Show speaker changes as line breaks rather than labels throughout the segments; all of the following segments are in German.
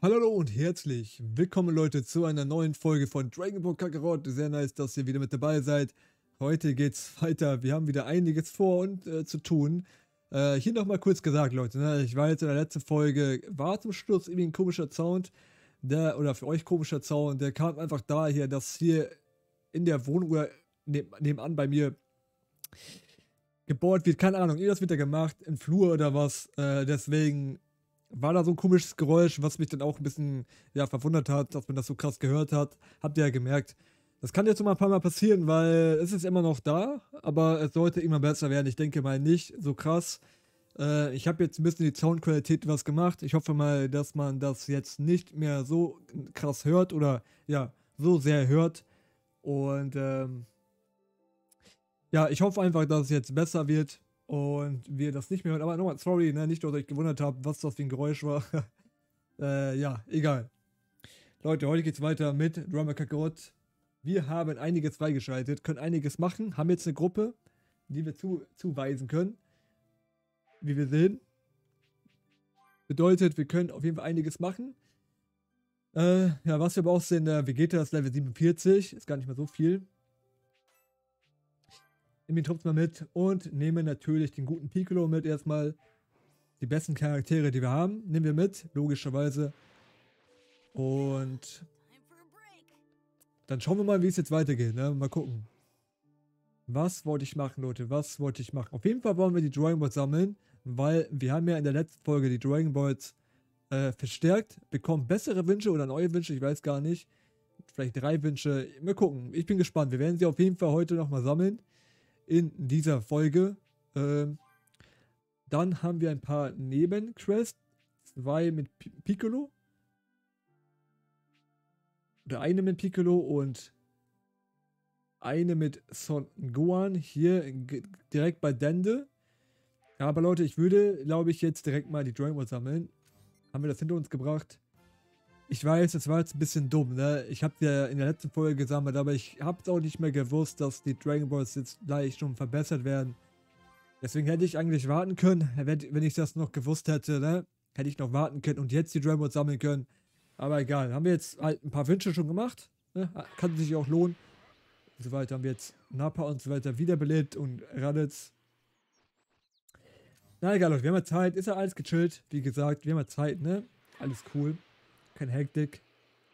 Hallo und herzlich willkommen Leute zu einer neuen Folge von Dragon Ball Kakarot. Sehr nice, dass ihr wieder mit dabei seid. Heute geht's weiter. Wir haben wieder einiges vor und zu tun. Hier nochmal kurz gesagt, Leute, ne? Ich war jetzt in der letzten Folge, war zum Schluss irgendwie ein komischer Sound, oder für euch komischer Sound, der kam einfach daher, dass hier in der Wohnung oder nebenan bei mir gebohrt wird. Keine Ahnung, irgendwas wird da gemacht, im Flur oder was. Deswegen war da so ein komisches Geräusch, was mich dann auch ein bisschen, ja, verwundert hat, dass man das so krass gehört hat. Habt ihr ja gemerkt. Das kann jetzt noch mal ein paar Mal passieren, weil es ist immer noch da, aber es sollte immer besser werden. Ich denke mal nicht so krass. Ich habe jetzt ein bisschen die Soundqualität was gemacht. Ich hoffe mal, dass man das jetzt nicht mehr so krass hört oder ja, so sehr hört. Und ja, ich hoffe einfach, dass es jetzt besser wird und wir das nicht mehr hören. Aber nochmal, sorry, ne, nicht, dass ihr euch gewundert habt, was das für ein Geräusch war. Ja, egal. Leute, heute geht's weiter mit Drama Kakarot. Wir haben einiges freigeschaltet, können einiges machen, haben jetzt eine Gruppe, die wir zuweisen können. Wie wir sehen. Bedeutet, wir können auf jeden Fall einiges machen. Ja, was wir aber auch sehen, Vegeta ist Level 47, ist gar nicht mehr so viel. Nehmen ihn trotzdem mal mit und nehmen natürlich den guten Piccolo mit erstmal. Die besten Charaktere, die wir haben, nehmen wir mit, logischerweise. Und dann schauen wir mal, wie es jetzt weitergeht, ne? Mal gucken. Was wollte ich machen, Leute? Was wollte ich machen? Auf jeden Fall wollen wir die Dragon Balls sammeln, weil wir haben ja in der letzten Folge die Dragon Balls verstärkt, bekommen bessere Wünsche oder neue Wünsche, ich weiß gar nicht. Vielleicht 3 Wünsche. Mal gucken. Ich bin gespannt. Wir werden sie auf jeden Fall heute nochmal sammeln. In dieser Folge. Dann haben wir ein paar Nebenquests. 2 mit Piccolo. Oder eine mit Piccolo und eine mit Son Gohan. Hier direkt bei Dende. Aber Leute, ich würde, glaube ich, jetzt direkt mal die Dragon Ball sammeln. Haben wir das hinter uns gebracht? Ich weiß, das war jetzt ein bisschen dumm, ne? Ich habe ja in der letzten Folge gesammelt, aber ich habe es auch nicht mehr gewusst, dass die Dragon Balls jetzt gleich schon verbessert werden. Deswegen hätte ich eigentlich warten können, wenn ich das noch gewusst hätte, ne? Hätte ich noch warten können und jetzt die Dragon Balls sammeln können. Aber egal, haben wir jetzt halt ein paar Wünsche schon gemacht, ne? Kann sich auch lohnen. Und so weiter haben wir jetzt Nappa und so weiter wiederbelebt und Raditz. Na egal, Leute, wir haben ja Zeit, ist ja alles gechillt, wie gesagt, wir haben ja Zeit, ne? Alles cool. Keine Hektik.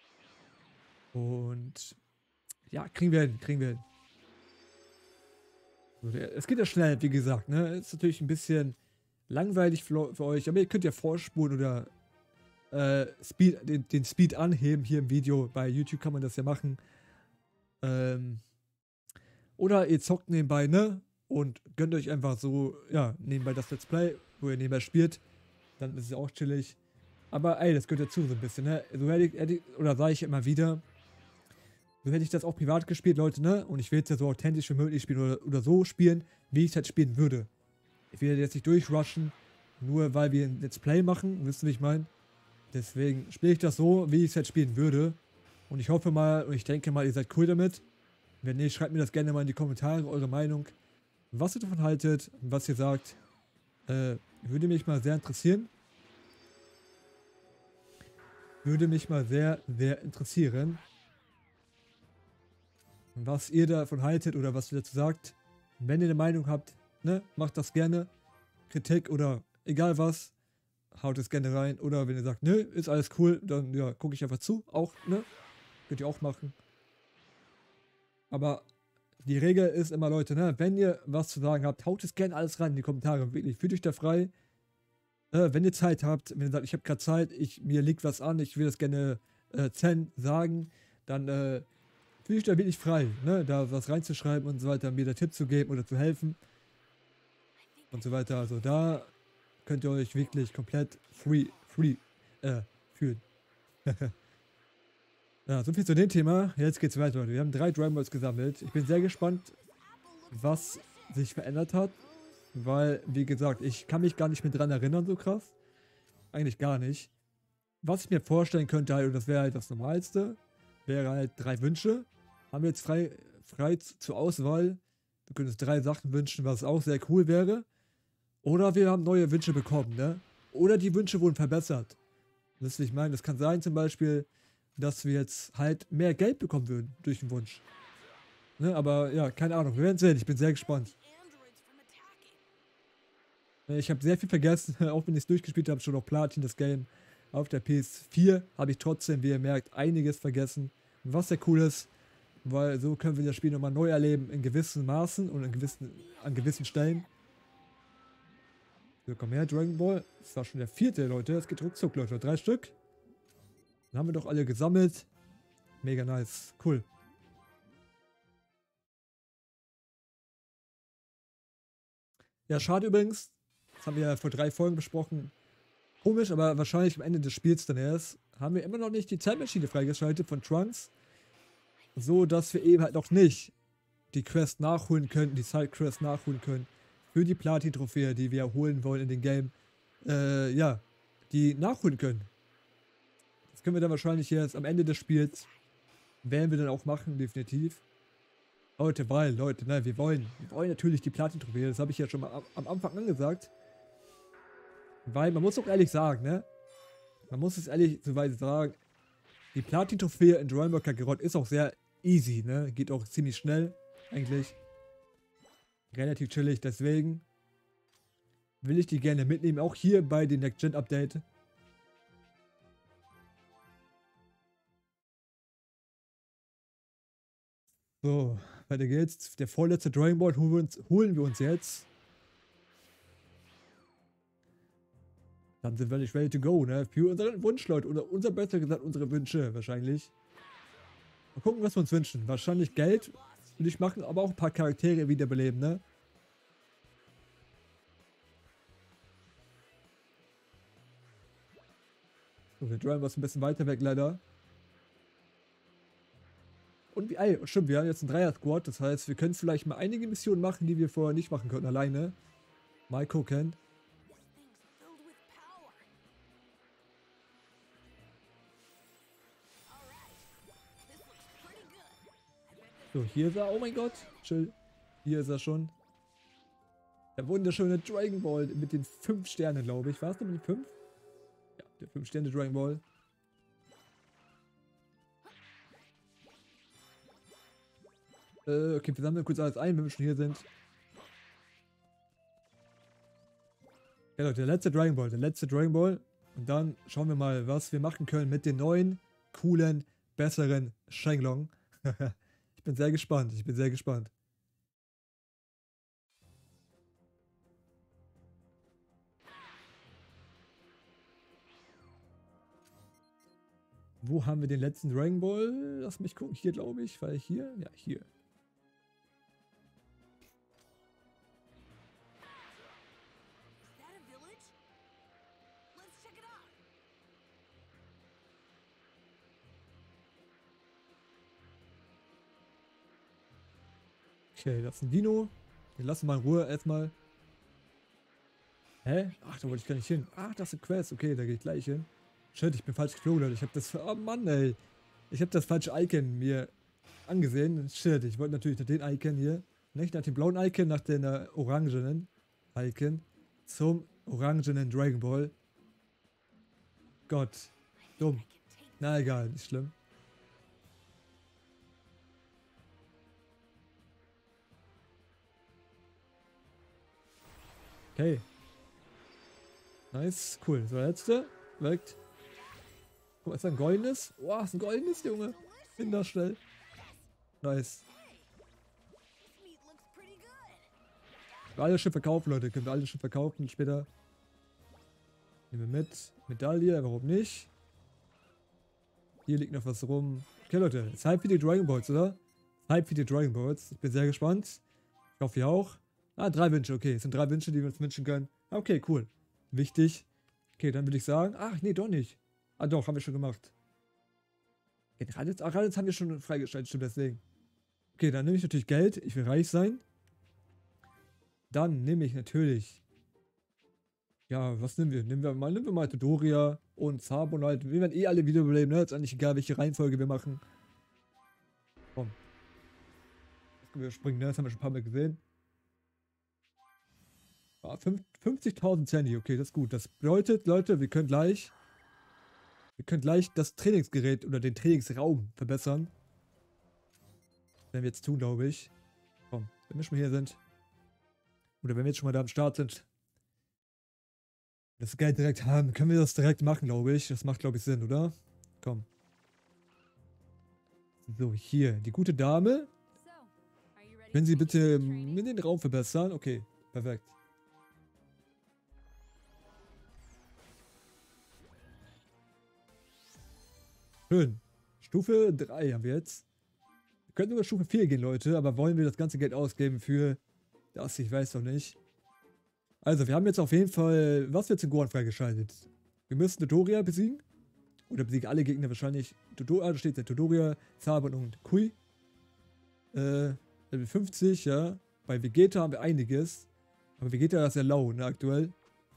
Und ja, kriegen wir hin, kriegen wir hin. So, es geht ja schnell, wie gesagt, ne? Ist natürlich ein bisschen langweilig für euch, aber ihr könnt ja vorspulen oder den Speed anheben hier im Video. Bei YouTube kann man das ja machen. Oder ihr zockt nebenbei, ne? Und gönnt euch einfach so, ja, nebenbei das Let's Play, wo ihr nebenbei spielt. Dann ist es auch chillig. Aber ey, das gehört dazu so ein bisschen, ne? So hätte ich, oder sage ich immer wieder, so hätte ich das auch privat gespielt, Leute, ne? Und ich will es ja so authentisch wie möglich spielen oder so spielen, wie ich es halt spielen würde. Ich will jetzt nicht durchrushen, nur weil wir ein Let's Play machen, wisst ihr, wie ich meine? Deswegen spiele ich das so, wie ich es halt spielen würde. Und ich hoffe mal, und ich denke mal, ihr seid cool damit. Wenn nicht, schreibt mir das gerne mal in die Kommentare, eure Meinung, was ihr davon haltet, was ihr sagt. Würde mich mal sehr interessieren. Würde mich mal sehr, sehr interessieren, was ihr davon haltet oder was ihr dazu sagt. Wenn ihr eine Meinung habt, ne, macht das gerne. Kritik oder egal was, haut es gerne rein. Oder wenn ihr sagt, nö, ist alles cool, dann ja, gucke ich einfach zu. Auch, ne? Könnt ihr auch machen. Aber die Regel ist immer, Leute, ne, wenn ihr was zu sagen habt, haut es gerne alles rein in die Kommentare. Wirklich, fühlt euch da frei. Wenn ihr Zeit habt, wenn ihr sagt, ich habe gerade Zeit, mir liegt was an, ich will das gerne Zen sagen, dann fühle ich da wirklich frei, ne, da was reinzuschreiben und so weiter, mir da Tipp zu geben oder zu helfen und so weiter. Also da könnt ihr euch wirklich komplett free fühlen. Ja, soviel zu dem Thema. Jetzt geht's weiter, Leute. Wir haben 3 Dragon Balls gesammelt. Ich bin sehr gespannt, was sich verändert hat. Weil, wie gesagt, ich kann mich gar nicht mehr dran erinnern, so krass. Eigentlich gar nicht. Was ich mir vorstellen könnte, halt, und das wäre halt das Normalste, wäre halt 3 Wünsche. Haben wir jetzt frei zur Auswahl. Wir können uns 3 Sachen wünschen, was auch sehr cool wäre. Oder wir haben neue Wünsche bekommen, ne? Oder die Wünsche wurden verbessert. Das, ich meine, das kann sein zum Beispiel, dass wir jetzt halt mehr Geld bekommen würden durch den Wunsch. Ne, aber ja, keine Ahnung. Wir werden sehen. Ich bin sehr gespannt. Ich habe sehr viel vergessen, auch wenn ich es durchgespielt habe, schon noch Platin, das Game. Auf der PS4 habe ich trotzdem, wie ihr merkt, einiges vergessen. Was sehr cool ist, weil so können wir das Spiel nochmal neu erleben in gewissen Maßen und an gewissen Stellen. So, komm her, Dragon Ball. Das war schon der 4., Leute. Es geht ruckzuck, Leute. 3 Stück. Dann haben wir doch alle gesammelt. Mega nice. Cool. Ja, schade übrigens. Das haben wir ja vor 3 Folgen besprochen. Komisch, aber wahrscheinlich am Ende des Spiels dann erst. Haben wir immer noch nicht die Zeitmaschine freigeschaltet von Trunks. So, dass wir eben halt noch nicht die Quest nachholen können, die Side-Quest nachholen können. Für die Platin-Trophäe, die wir holen wollen in dem Game. Ja, die nachholen können. Das können wir dann wahrscheinlich jetzt am Ende des Spiels, werden wir dann auch machen, definitiv. Leute, ne, wir wollen natürlich die Platin-Trophäe, das habe ich ja schon mal am Anfang angesagt. Weil man muss auch ehrlich sagen, ne, man muss es ehrlich so weit sagen, die Platin-Trophäe in Dragon Ball Kakarot ist auch sehr easy, ne, geht auch ziemlich schnell, eigentlich. Relativ chillig, deswegen will ich die gerne mitnehmen, auch hier bei den Next Gen Update. So, weiter geht's. Der vorletzte Dragon Ball holen wir uns jetzt. Dann sind wir nicht ready to go, ne? Für unseren Wunsch, Leute. Oder unser, besser gesagt, unsere Wünsche wahrscheinlich. Mal gucken, was wir uns wünschen. Wahrscheinlich Geld würde ich machen, aber auch ein paar Charaktere wiederbeleben, ne? So, wir driven was ein bisschen weiter weg, leider. Und stimmt, wir haben jetzt einen Dreier-Squad. Das heißt, wir können vielleicht mal einige Missionen machen, die wir vorher nicht machen konnten, alleine. Mal gucken. So, hier ist er. Oh mein Gott. Chill. Hier ist er schon. Der wunderschöne Dragon Ball mit den 5 Sternen, glaube ich. War es denn mit den 5? Ja, der 5 Sterne Dragon Ball. Okay, wir sammeln kurz alles ein, wenn wir schon hier sind. Ja, Leute, der letzte Dragon Ball. Der letzte Dragon Ball. Und dann schauen wir mal, was wir machen können mit den neuen, coolen, besseren Shenlong. Ich bin sehr gespannt. Ich bin sehr gespannt. Wo haben wir den letzten Dragon Ball? Lass mich gucken. Hier, glaube ich. Weil hier? Ja, hier. Okay, das ist ein Dino. Den lassen wir mal in Ruhe erstmal. Hä? Ach, da wollte ich gar nicht hin. Ach, das ist ein Quest. Okay, da gehe ich gleich hin. Shit, ich bin falsch geflogen, Leute. Ich habe das... Oh Mann, ey. Ich habe das falsche Icon mir angesehen. Shit, ich wollte natürlich nach den Icon hier. Nicht nach dem blauen Icon, nach den orangenen Icon. Zum orangenen Dragon Ball. Gott. Dumm. Na egal, nicht schlimm. Okay. Nice, cool. So, letzte. Wirkt. Guck mal, ist das ein goldenes? Boah, ist ein goldenes, Junge. Bin da schnell. Nice. Wir alle schon verkaufen, Leute. Können wir alle schon verkaufen später. Nehmen wir mit. Medaille, warum nicht? Hier liegt noch was rum. Okay, Leute. Ist halb für die Dragon Balls, oder? Halb für die Dragon Balls. Ich bin sehr gespannt. Ich hoffe, ihr auch. Ah, 3 Wünsche. Okay, es sind 3 Wünsche, die wir uns wünschen können. Okay, cool. Wichtig. Okay, dann würde ich sagen. Ach, nee, doch nicht. Ah, doch, haben wir schon gemacht. Okay, Raditz haben wir schon freigeschaltet, stimmt deswegen. Okay, dann nehme ich natürlich Geld. Ich will reich sein. Dann nehme ich natürlich. Ja, was nehmen wir? Nehmen wir mal Dodoria und Carbonite. Wir werden eh alle wiederbeleben, ne? Ist eigentlich egal, welche Reihenfolge wir machen. Komm. Jetzt können wir springen, ne? Das haben wir schon ein paar Mal gesehen. Ah, 50.000 Sandy, okay, das ist gut. Das bedeutet, Leute, wir können gleich Wir können gleich das Trainingsgerät oder den Trainingsraum verbessern. Das werden wir jetzt tun, glaube ich. Komm, wenn wir schon mal hier sind. Oder wenn wir jetzt schon mal da am Start sind. Das Geld direkt haben. Können wir das direkt machen, glaube ich. Das macht, glaube ich, Sinn, oder? Komm. So, hier. Die gute Dame. Können Sie bitte in den Raum verbessern? Okay, perfekt. Schön. Stufe 3 haben wir jetzt. Wir könnten über Stufe 4 gehen, Leute, aber wollen wir das ganze Geld ausgeben für das? Ich weiß noch nicht. Also, wir haben jetzt auf jeden Fall, was wird zum Goran freigeschaltet? Wir müssen Dodoria besiegen. Oder besiegen alle Gegner wahrscheinlich. Da steht der Dodoria, Zabon und Kui. Level 50, ja. Bei Vegeta haben wir einiges. Aber Vegeta ist ja low, ne, aktuell.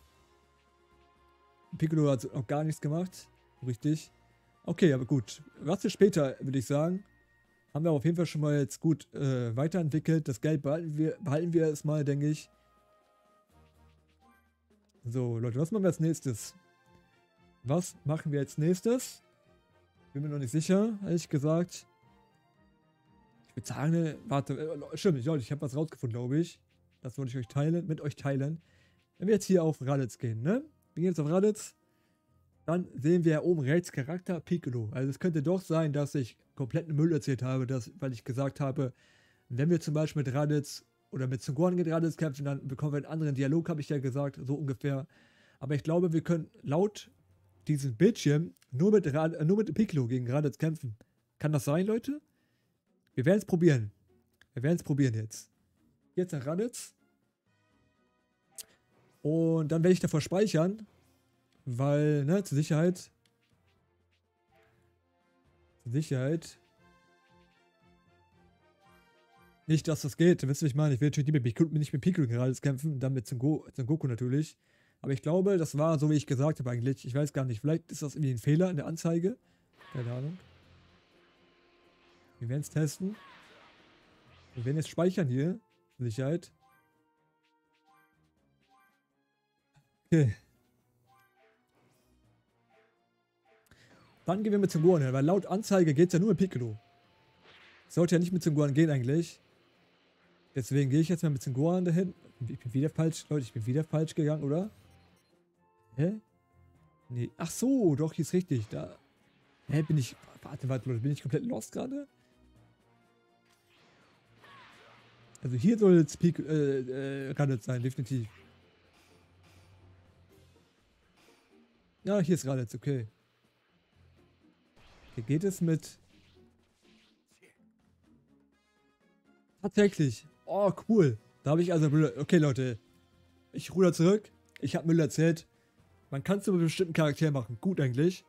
Piccolo hat auch gar nichts gemacht. Richtig. Okay, aber gut. Was für später, würde ich sagen. Haben wir auf jeden Fall schon mal jetzt gut weiterentwickelt. Das Geld behalten wir erstmal, denke ich. So, Leute, was machen wir als nächstes? Was machen wir als nächstes? Bin mir noch nicht sicher, ehrlich gesagt. Ich würde sagen, warte, stimmt, Leute, ich habe was rausgefunden, glaube ich. Das wollte ich mit euch teilen. Wenn wir jetzt hier auf Raditz gehen, ne? Wir gehen jetzt auf Raditz. Dann sehen wir oben rechts Charakter Piccolo. Also es könnte doch sein, dass ich kompletten Müll erzählt habe, weil ich gesagt habe, wenn wir zum Beispiel mit Raditz oder mit Son Gohan gegen Raditz kämpfen, dann bekommen wir einen anderen Dialog, habe ich ja gesagt, so ungefähr. Aber ich glaube, wir können laut diesem Bildschirm nur mit Piccolo gegen Raditz kämpfen. Kann das sein, Leute? Wir werden es probieren. Wir werden es probieren jetzt. Jetzt nach Raditz. Und dann werde ich davor speichern. Weil, ne, zur Sicherheit. Zur Sicherheit. Nicht, dass das geht. Wisst ihr, was ich meine? Ich will natürlich nicht mit Piccolo gerade kämpfen. Dann mit Son Goku natürlich. Aber ich glaube, das war so, wie ich gesagt habe eigentlich. Ich weiß gar nicht. Vielleicht ist das irgendwie ein Fehler in der Anzeige. Keine Ahnung. Wir werden es testen. Wir werden jetzt speichern hier. Zur Sicherheit. Okay. Dann gehen wir mit Son Gohan hin, weil laut Anzeige geht es ja nur mit Piccolo. Sollte ja nicht mit Son Gohan gehen eigentlich. Deswegen gehe ich jetzt mal mit Son Gohan dahin. Ich bin wieder falsch, Leute, ich bin wieder falsch gegangen, oder? Hä? Nee, ach so, doch, hier ist richtig. Da. Hä, bin ich. Warte, Leute, bin ich komplett lost gerade? Also hier soll jetzt Raditz sein, definitiv. Ja, hier ist Raditz, okay. Okay, geht es mit... Tatsächlich. Oh, cool. Da habe ich also... Okay, Leute. Ich ruder zurück. Ich habe Müll erzählt. Man kann es zu einem bestimmten Charakter machen. Gut eigentlich.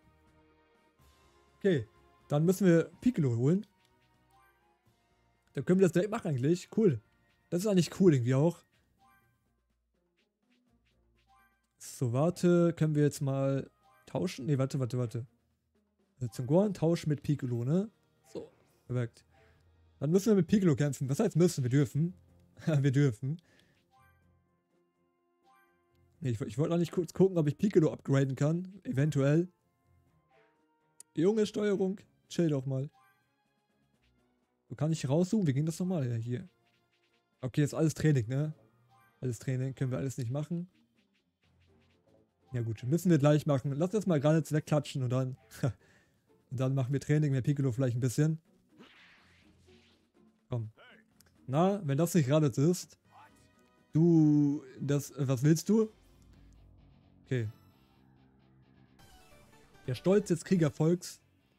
Okay. Dann müssen wir Piccolo holen. Dann können wir das direkt machen eigentlich. Cool. Das ist eigentlich cool irgendwie auch. So, warte. Können wir jetzt mal tauschen? Ne, warte. Also Son Gohan tauschen mit Piccolo, ne? So. Perfekt. Dann müssen wir mit Piccolo kämpfen. Was heißt müssen? Wir dürfen. Wir dürfen. Nee, ich wollte noch nicht kurz gucken, ob ich Piccolo upgraden kann. Eventuell. Junge Steuerung. Chill doch mal. So, kann ich rauszoomen? Wie ging das nochmal? Ja, hier. Okay, ist alles Training, ne? Alles Training. Können wir alles nicht machen. Ja gut, müssen wir gleich machen. Lass das mal gerade wegklatschen und dann... und dann machen wir Training mit Piccolo vielleicht ein bisschen. Komm. Na, wenn das nicht Raditz ist. Was willst du? Okay. Der Stolz des Kriegervolks.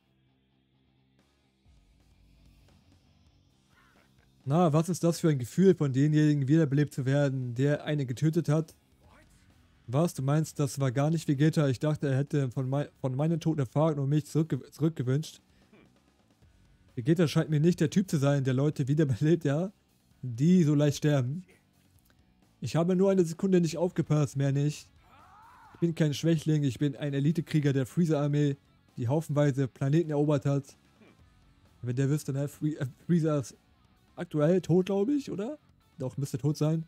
Na, was ist das für ein Gefühl, von denjenigen wiederbelebt zu werden, der eine getötet hat? Was? Du meinst, das war gar nicht Vegeta? Ich dachte, er hätte von meinem Tod erfahren und mich zurückgewünscht. Vegeta scheint mir nicht der Typ zu sein, der Leute wiederbelebt, ja? Die so leicht sterben. Ich habe nur eine Sekunde nicht aufgepasst, mehr nicht. Ich bin kein Schwächling, ich bin ein Elitekrieger der Freezer-Armee, die haufenweise Planeten erobert hat. Wenn der wüsste, ne? Freezer ist aktuell tot, glaube ich, oder? Doch, müsste tot sein.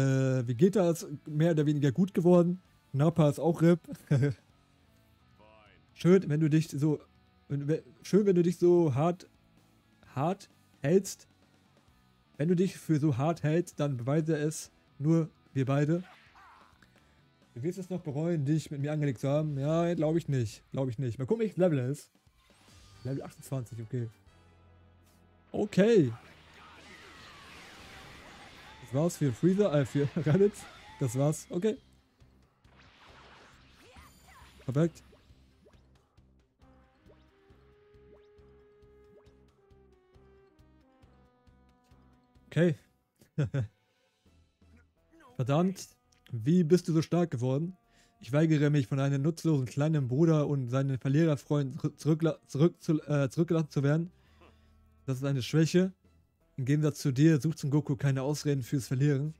Vegeta ist mehr oder weniger gut geworden. Nappa ist auch RIP. schön, wenn du dich so, schön, wenn du dich so hart hältst. Wenn du dich für so hart hältst, dann beweise es nur wir beide. Du wirst es noch bereuen, dich mit mir angelegt zu haben. Ja, glaube ich nicht. Glaube ich nicht. Mal gucken, welches Level er ist. Level 28, okay. Okay. Das war's für Freezer, für Raditz. Das war's. Okay. Perfekt. Okay. Verdammt. Wie bist du so stark geworden? Ich weigere mich, von einem nutzlosen kleinen Bruder und seinen Verliererfreund zurückgelassen zu werden. Das ist eine Schwäche. Im Gegensatz zu dir sucht Son Goku keine Ausreden fürs Verlieren.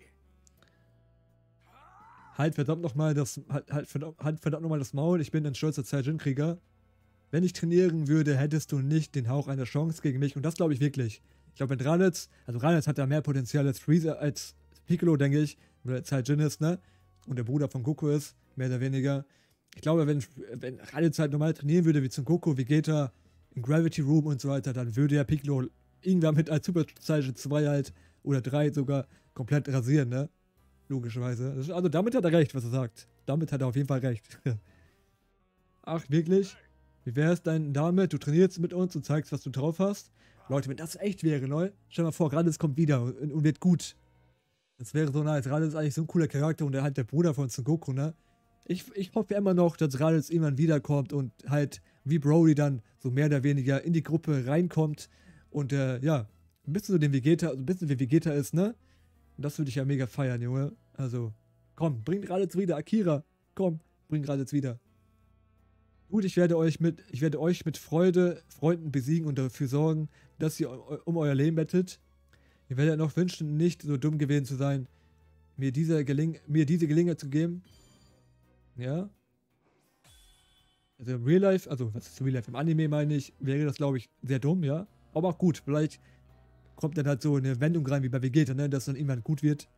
Halt verdammt nochmal verdammt noch mal das Maul. Ich bin ein stolzer Saiyajin-Krieger. Wenn ich trainieren würde, hättest du nicht den Hauch einer Chance gegen mich. Und das glaube ich wirklich. Ich glaube, wenn Raditz, also Raditz hat da mehr Potenzial als Freezer, als Piccolo, denke ich. Oder Saiyajin ist, ne? Und der Bruder von Goku ist, mehr oder weniger. Ich glaube, wenn Raditz halt normal trainieren würde, wie Son Goku, Vegeta, in Gravity Room und so weiter, dann würde ja Piccolo irgendwann mit als Super Saiyajin 2 halt, oder 3 sogar, komplett rasieren, ne? Logischerweise. Also damit hat er recht, was er sagt. Damit hat er auf jeden Fall recht. Ach, wirklich? Wie wäre es denn damit? Du trainierst mit uns und zeigst, was du drauf hast? Leute, wenn das echt wäre, ne? Stell dir mal vor, Raditz kommt wieder und wird gut. Das wäre so nice. Raditz ist eigentlich so ein cooler Charakter und er halt der Bruder von Son Goku, ne? Ich hoffe immer noch, dass Raditz irgendwann wiederkommt und halt wie Broly dann so mehr oder weniger in die Gruppe reinkommt und ja, ein bisschen so den Vegeta, also ein bisschen wie Vegeta ist, ne? Und das würde ich ja mega feiern, Junge. Also, komm, bringt Raditz wieder, Akira. Komm, bringt Raditz wieder. Gut, ich werde euch mit Freunden besiegen und dafür sorgen, dass ihr um euer Leben bettet. Ihr werdet noch wünschen, nicht so dumm gewesen zu sein, mir diese Gelegenheit zu geben. Ja. Also im Real Life, also was ist Real Life? Im Anime meine ich, wäre das, glaube ich, sehr dumm, ja. Aber auch gut, vielleicht kommt dann halt so eine Wendung rein wie bei Vegeta, ne, dass dann irgendwann gut wird.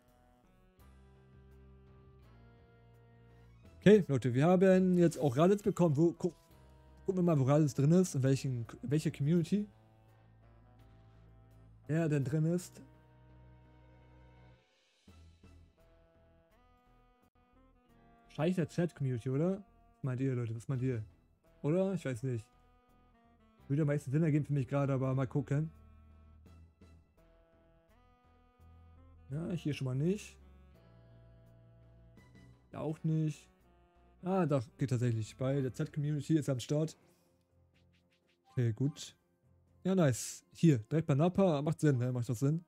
Okay, Leute, wir haben jetzt auch Raditz bekommen. Gucken wir mal, wo Raditz drin ist, in welcher Community er denn drin ist. Wahrscheinlich der Chat-Community, oder? Was meint ihr, Leute? Was meint ihr? Oder? Ich weiß nicht. Würde am meisten Sinn ergeben für mich gerade, aber mal gucken. Ja, hier schon mal nicht. Ja, auch nicht. Ah, doch, geht tatsächlich. Bei der Z-Community ist er am Start. Okay, gut. Ja, nice. Hier, direkt bei Nappa. Macht Sinn, ne? Macht doch Sinn.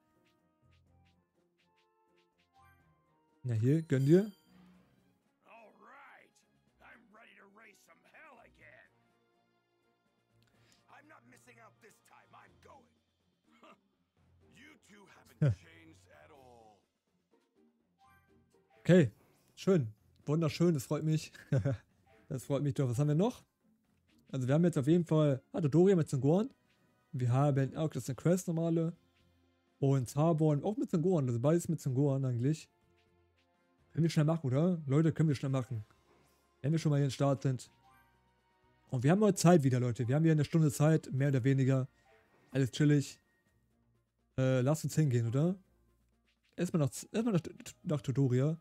Ja, hier, gönn dir. Okay, schön. Wunderschön, das freut mich. Das freut mich doch. Was haben wir noch? Also wir haben jetzt auf jeden Fall Dodoria mit Sengoran. Wir haben auch das ist eine Quest normale. Und Zarborn auch mit Sengoran. Also beides mit Sengoran eigentlich. Können wir schnell machen, oder? Leute, können wir schnell machen. Wenn wir schon mal hier in den Start sind. Und wir haben heute Zeit wieder, Leute. Wir haben hier eine Stunde Zeit, mehr oder weniger. Alles chillig. Lasst uns hingehen, oder? Erstmal nach Dodoria.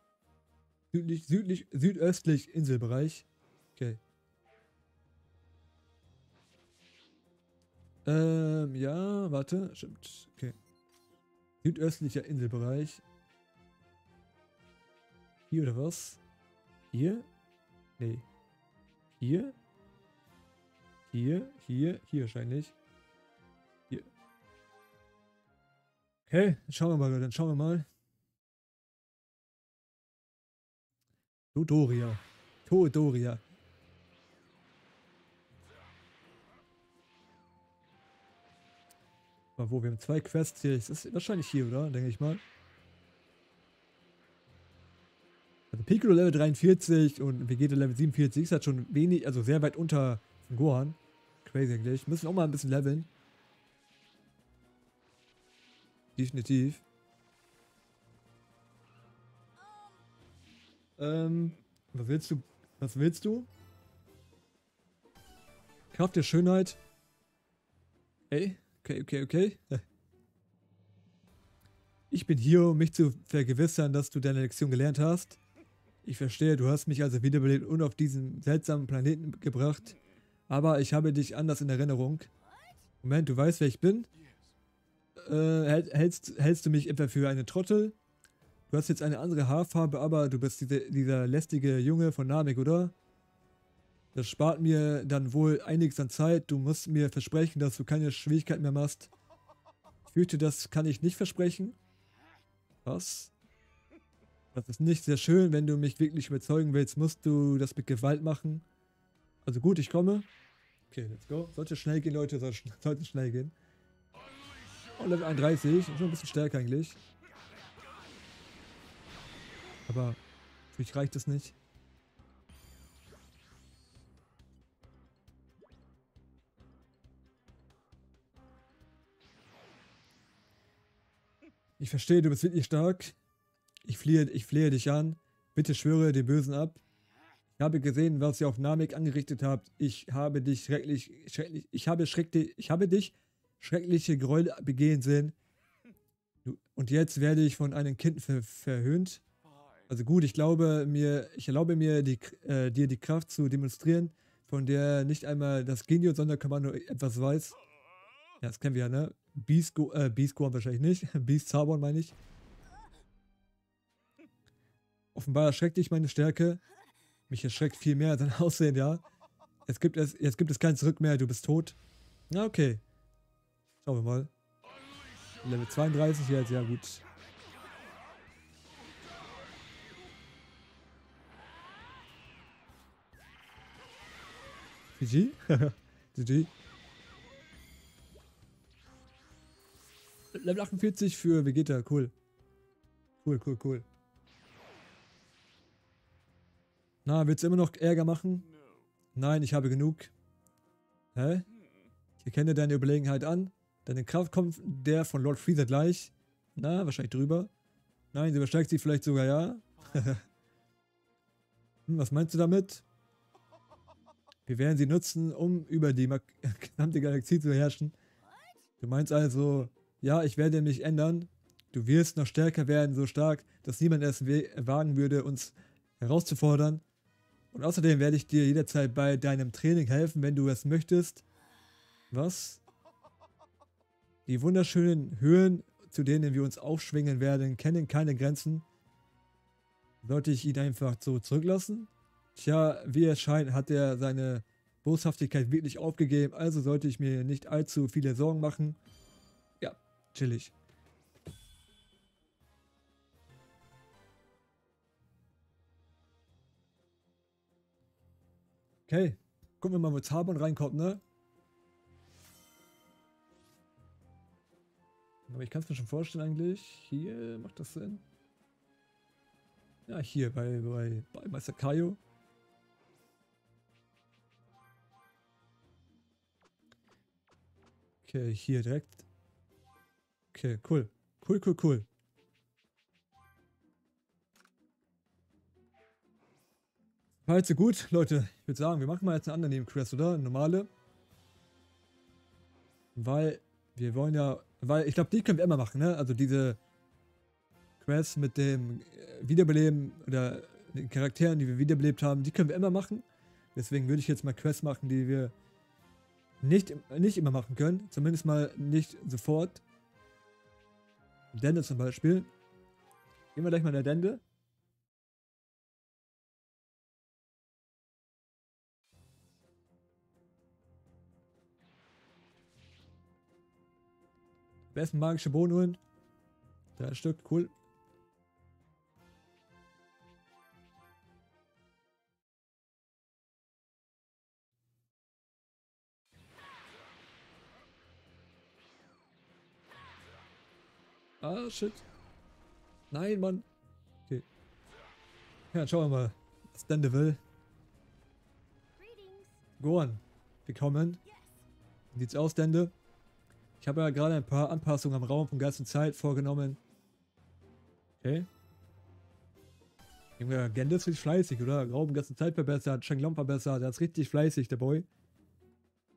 Südöstlich Inselbereich. Okay. Ja, warte. Stimmt. Okay. Südöstlicher Inselbereich. Hier oder was? Hier? Nee. Hier? Hier wahrscheinlich. Hier. Okay, dann schauen wir mal, Leute. Dann schauen wir mal. Dodoria. Mal wo, wir haben 2 Quests hier. Das ist wahrscheinlich hier, oder? Denke ich mal. Also Piccolo Level 43 und Vegeta Level 47 ist halt schon wenig, also sehr weit unter von Gohan. Crazy eigentlich. Müssen auch mal ein bisschen leveln. Definitiv. Was willst du? Was willst du? Kraft der Schönheit. Okay. Ich bin hier, um mich zu vergewissern, dass du deine Lektion gelernt hast. Ich verstehe, du hast mich also wiederbelebt und auf diesen seltsamen Planeten gebracht. Aber ich habe dich anders in Erinnerung. Moment, du weißt, wer ich bin? Hältst du mich etwa für eine Trottel? Du hast jetzt eine andere Haarfarbe, aber du bist dieser lästige Junge von Namek, oder? Das spart mir dann wohl einiges an Zeit. Du musst mir versprechen, dass du keine Schwierigkeiten mehr machst. Ich fürchte, das kann ich nicht versprechen. Was? Das ist nicht sehr schön. Wenn du mich wirklich überzeugen willst, musst du das mit Gewalt machen. Also gut, ich komme. Okay, let's go. Sollte schnell gehen, Leute. Sollte schnell gehen. Oh, Level 31. Schon ein bisschen stärker eigentlich. Aber für mich reicht das nicht. Ich verstehe, du bist wirklich stark. Ich flehe dich an. Bitte schwöre den Bösen ab. Ich habe gesehen, was ihr auf Namek angerichtet habt. Ich habe dich schreckliche Gräuel begehen sehen. Und jetzt werde ich von einem Kind verhöhnt. Also gut, ich erlaube mir, dir die Kraft zu demonstrieren, von der nicht einmal das Genio-Sonderkommando etwas weiß. Ja, das kennen wir ja, ne? Beast Gorn wahrscheinlich nicht. Beast Zarbon meine ich. Offenbar erschreckt dich meine Stärke. Mich erschreckt viel mehr dein Aussehen, ja. Jetzt gibt es kein Zurück mehr, du bist tot. Na, okay. Schauen wir mal. Level 32 jetzt, ja gut. GG? GG. Level 48 für Vegeta, cool. Cool. Na, willst du immer noch Ärger machen? Nein, ich habe genug. Hä? Ich erkenne deine Überlegenheit an. Deine Kraft kommt der von Lord Freezer gleich. Na, wahrscheinlich drüber. Nein, sie übersteigt sie vielleicht sogar, ja. Was meinst du damit? Wir werden sie nutzen, um über die gesamte Galaxie zu herrschen. Du meinst also, ja, ich werde mich ändern. Du wirst noch stärker werden, so stark, dass niemand es wagen würde, uns herauszufordern. Und außerdem werde ich dir jederzeit bei deinem Training helfen, wenn du es möchtest. Was? Die wunderschönen Höhen, zu denen wir uns aufschwingen werden, kennen keine Grenzen. Sollte ich ihn einfach so zurücklassen? Tja, wie es scheint, hat er seine Boshaftigkeit wirklich aufgegeben, also sollte ich mir nicht allzu viele Sorgen machen. Ja, chillig. Okay, gucken wir mal, wo Zarbon reinkommt, ne? Aber ich kann es mir schon vorstellen eigentlich. Hier macht das Sinn. Ja, hier bei Meister Kaio. Okay, hier direkt. Okay, cool. Cool. War jetzt so gut, Leute. Ich würde sagen, wir machen mal jetzt eine andere Nebenquest, oder? Eine normale. Weil wir wollen ja... Weil ich glaube, die können wir immer machen, ne? Also diese Quest mit dem Wiederbeleben oder den Charakteren, die wir wiederbelebt haben, die können wir immer machen. Deswegen würde ich jetzt mal Quests machen, die wir nicht immer machen können. Zumindest mal nicht sofort. Dende zum Beispiel. Gehen wir gleich mal in der Dende. Besten magische Bohnen holen. 3 Stück, cool. Ah, shit. Nein, Mann. Okay. Ja, dann schauen wir mal, was Dende will. Gohan, willkommen. Wie sieht's aus, Dende? Ich habe ja gerade ein paar Anpassungen am Raum von Geist und Zeit vorgenommen. Okay. Junge, Gende ist richtig fleißig, oder? Raum, Geist und Zeit verbessert, Shenlong verbessert, der ist richtig fleißig, der Boy.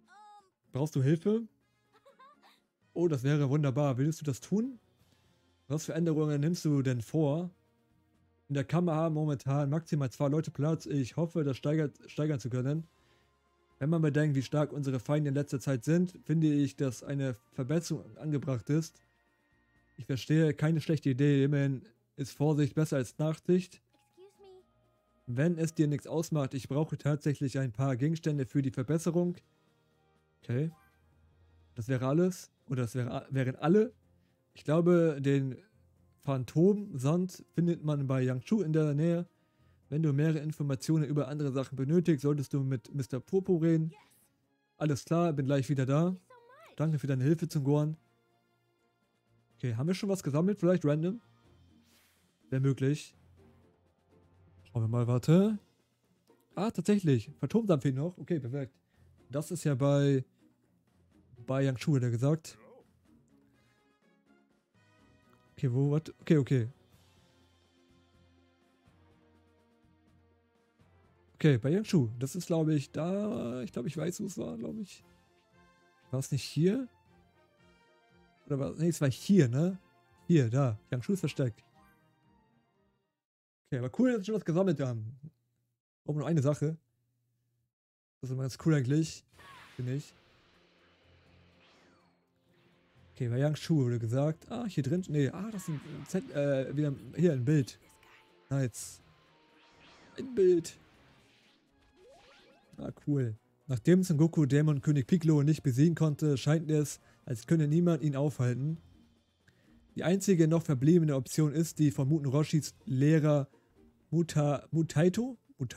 Brauchst du Hilfe? Oh, das wäre wunderbar. Willst du das tun? Was für Änderungen nimmst du denn vor? In der Kammer haben momentan maximal 2 Leute Platz. Ich hoffe, das steigern zu können. Wenn man bedenkt, wie stark unsere Feinde in letzter Zeit sind, finde ich, dass eine Verbesserung angebracht ist. Ich verstehe, keine schlechte Idee. Immerhin ist Vorsicht besser als Nachsicht. Wenn es dir nichts ausmacht, ich brauche tatsächlich ein paar Gegenstände für die Verbesserung. Okay. Das wäre alles. Oder wären alle. Ich glaube, den Phantomsand findet man bei Yangshu in der Nähe. Wenn du mehrere Informationen über andere Sachen benötigst, solltest du mit Mr. Popo reden. Alles klar, bin gleich wieder da. Danke für deine Hilfe, Zungorn. Okay, haben wir schon was gesammelt? Vielleicht random? Wäre möglich. Schauen wir mal, warte. Ah, tatsächlich. Phantomsand fehlt noch. Okay, perfekt. Das ist ja bei Yangshu, hat er gesagt. Okay, wo, was? Okay, okay. Okay, bei Yangshu. Das ist, glaube ich, da. Ich glaube, ich weiß, wo es war, glaube ich. War es nicht hier? Oder war nee, es war hier, ne? Hier, da. Yangshu ist versteckt. Okay, aber cool, dass wir schon was gesammelt haben. Brauchen nur eine Sache. Das ist immer ganz cool eigentlich. Finde ich. Okay, bei Yangshu wurde gesagt. Ah, hier drin. Nee, das ist wieder hier ein Bild. Nice. Ein Bild. Ah, cool. Nachdem Son Goku Dämon König Piccolo nicht besiegen konnte, scheint es, als könne niemand ihn aufhalten. Die einzige noch verbliebene Option ist die von Muten Roshis Lehrer Mutaito,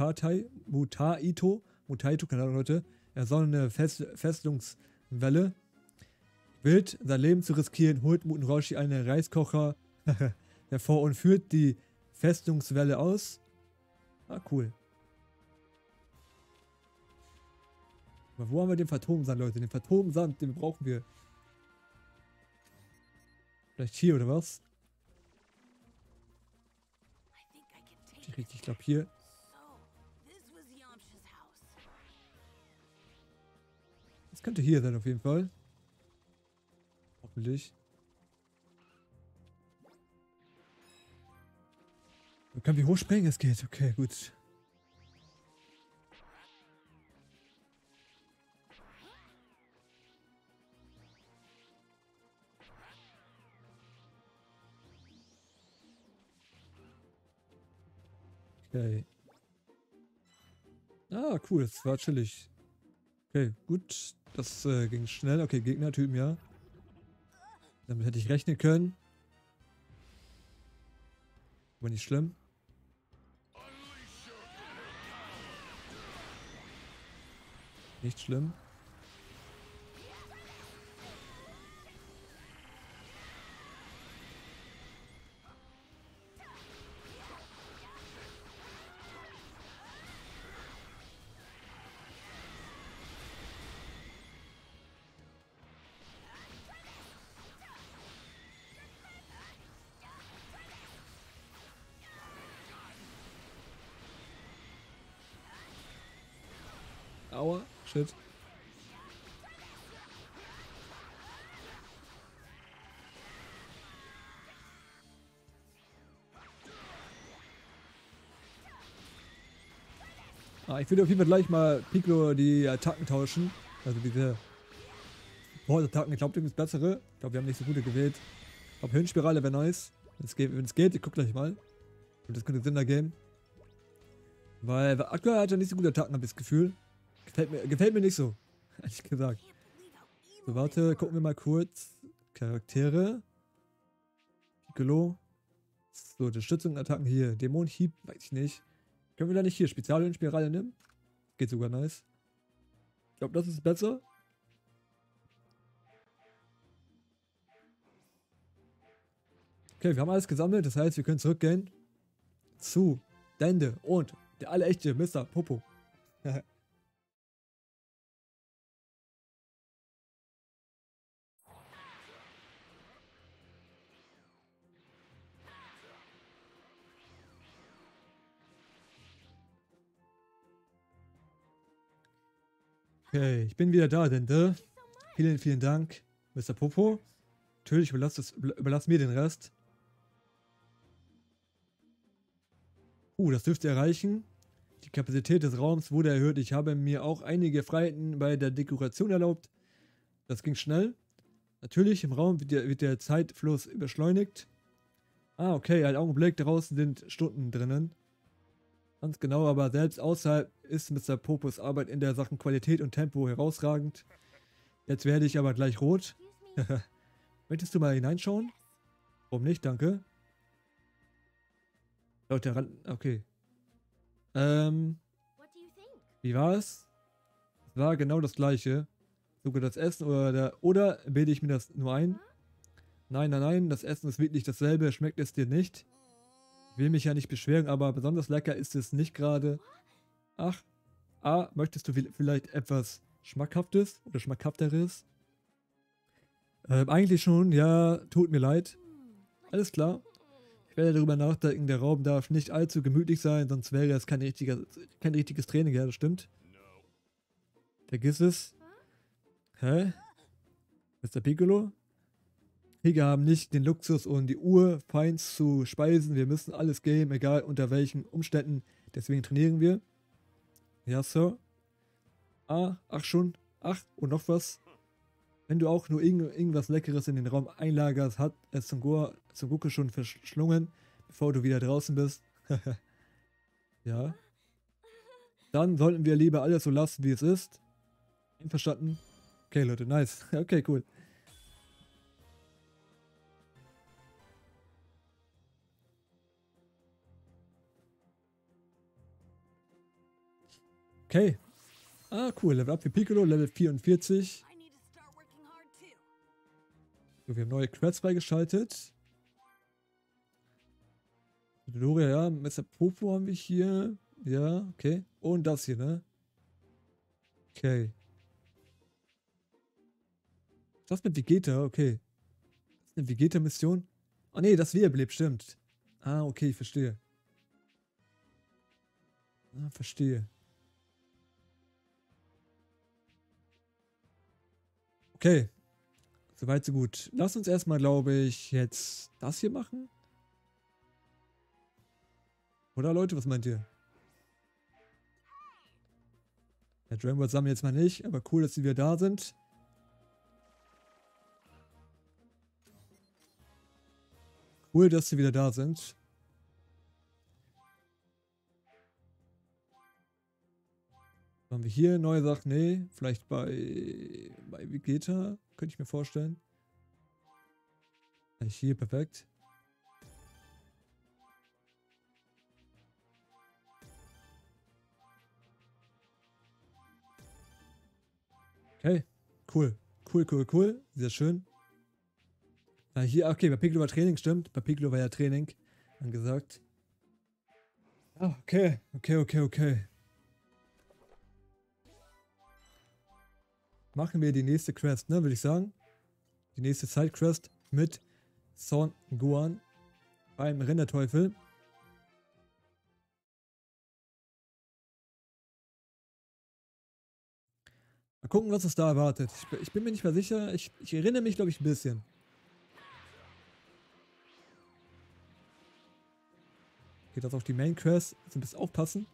keine Ahnung, Leute. Er soll eine Festungswelle. Wild, sein Leben zu riskieren, holt Muten Roshi einen Reiskocher hervor und führt die Festungswelle aus. Ah, cool. Aber wo haben wir den Phantomsand, Leute? Den Phantomsand, den brauchen wir. Vielleicht hier, oder was? Ich glaube hier. Das könnte hier sein, auf jeden Fall. Hoffentlich. Können wir hochspringen? Es geht. Okay, gut. Okay. Ah, cool. Das war chillig. Okay, gut. Das ging schnell. Okay, Gegnertypen, ja. Damit hätte ich rechnen können. Aber nicht schlimm. Nicht schlimm. Aua, shit. Ich würde auf jeden Fall gleich mal Piccolo die Attacken tauschen. Also diese Support-Attacken. Ich glaube, das ist bessere. Ich glaube, wir haben nicht so gute gewählt. Aber Hirnspirale wäre nice. Wenn es geht, ich guck gleich mal. Und das könnte Sinn ergeben. Weil aktuell hat er nicht so gute Attacken, habe ich das Gefühl. Gefällt mir nicht so. Ehrlich gesagt. So, warte, gucken wir mal kurz. Charaktere. Piccolo. So, Unterstützung-Attacken hier. Dämonenhieb, weiß ich nicht. Können wir da nicht hier Spezialspirale nehmen? Geht sogar nice. Ich glaube, das ist besser. Okay, wir haben alles gesammelt. Das heißt, wir können zurückgehen zu Dende und der allerechte Mr. Popo. Okay, ich bin wieder da, Dende. Vielen, vielen Dank, Mr. Popo. Natürlich, überlass mir den Rest. Das dürfte erreichen. Die Kapazität des Raums wurde erhöht. Ich habe mir auch einige Freiheiten bei der Dekoration erlaubt. Das ging schnell. Natürlich, im Raum wird der Zeitfluss beschleunigt. Okay, ein Augenblick, draußen sind Stunden drinnen. Ganz genau, aber selbst außerhalb ist Mr. Popos Arbeit in der Sachen Qualität und Tempo herausragend. Jetzt werde ich aber gleich rot. Möchtest du mal hineinschauen? Warum nicht, danke. Leute, okay. Wie war es? Es war genau das gleiche. Sogar das Essen oder bilde ich mir das nur ein? Nein, nein, nein, das Essen ist wirklich dasselbe. Schmeckt es dir nicht? Ich will mich ja nicht beschweren, aber besonders lecker ist es nicht gerade. Ach, möchtest du vielleicht etwas Schmackhaftes oder Schmackhafteres? Eigentlich schon, ja, tut mir leid. Alles klar. Ich werde darüber nachdenken, der Raum darf nicht allzu gemütlich sein, sonst wäre es kein richtiges Training, ja, das stimmt. Vergiss es. Hä? Mr. Piccolo? Krieger haben nicht den Luxus und die Uhr, feins zu speisen. Wir müssen alles geben, egal unter welchen Umständen. Deswegen trainieren wir. Ja, Sir. Ach schon. Ach, und noch was. Wenn du auch nur irgendwas Leckeres in den Raum einlagerst, hat es Son Goku schon verschlungen, bevor du wieder draußen bist. Ja. Dann sollten wir lieber alles so lassen, wie es ist. Einverstanden? Okay, Leute, nice. Okay, cool. Okay. Cool. Level up für Piccolo, Level 44. So, wir haben neue Quests freigeschaltet. Doria, ja. Mr. Popo haben wir hier. Ja, okay. Und das hier, ne? Okay. Das mit Vegeta, okay. Das ist eine Vegeta-Mission. Oh ne, das wiederbelebt, stimmt. Okay, ich verstehe. Verstehe. Okay. Soweit, so gut. Lass uns erstmal, glaube ich, jetzt das hier machen. Oder Leute, was meint ihr? Ja, Dragon Ball sammeln jetzt mal nicht, aber cool, dass sie wieder da sind. Cool, dass sie wieder da sind. Haben wir hier neue Sachen? Nee, vielleicht bei Vegeta, könnte ich mir vorstellen. Hier, perfekt. Okay, cool. Cool. Sehr schön. Hier, okay, bei Piccolo war Training, stimmt. Bei Piccolo war ja Training angesagt. Okay. Machen wir die nächste Quest, ne, würde ich sagen. Die nächste Side-Quest mit Son Gohan beim Rinderteufel. Mal gucken, was uns da erwartet. Ich bin mir nicht mehr sicher. Ich erinnere mich, glaube ich, ein bisschen. Geht das auf die Main Quest? Ein bisschen aufpassen.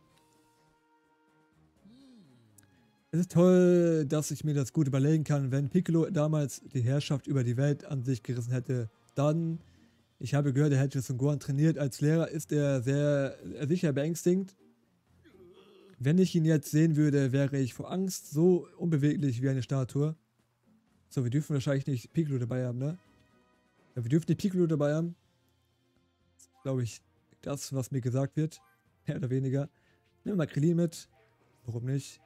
Es ist toll, dass ich mir das gut überlegen kann. Wenn Piccolo damals die Herrschaft über die Welt an sich gerissen hätte, dann, ich habe gehört, er hätte Son Gohan trainiert. Als Lehrer ist er sehr sicher beängstigend. Wenn ich ihn jetzt sehen würde, wäre ich vor Angst so unbeweglich wie eine Statue. So, wir dürfen wahrscheinlich nicht Piccolo dabei haben, ne? Ja, wir dürfen nicht Piccolo dabei haben. Das ist, glaube ich, das, was mir gesagt wird. Mehr oder weniger. Nehmen wir mal Krillin mit. Warum nicht?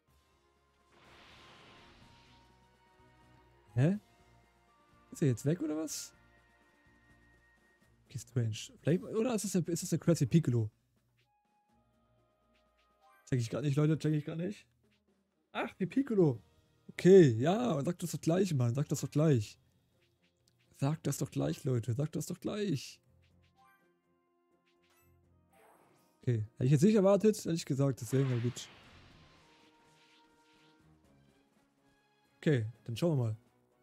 Hä? Ist er jetzt weg oder was? Okay, strange. Vielleicht, oder ist es eine Crazy Piccolo? Check ich gar nicht, Leute, check ich gar nicht. Ach, wie Piccolo. Okay, ja, sag das doch gleich, Mann. Sag das doch gleich. Sag das doch gleich, Leute. Sag das doch gleich. Okay, hätte ich jetzt nicht erwartet, hätte ich gesagt, deswegen, ja gut. Okay, dann schauen wir mal.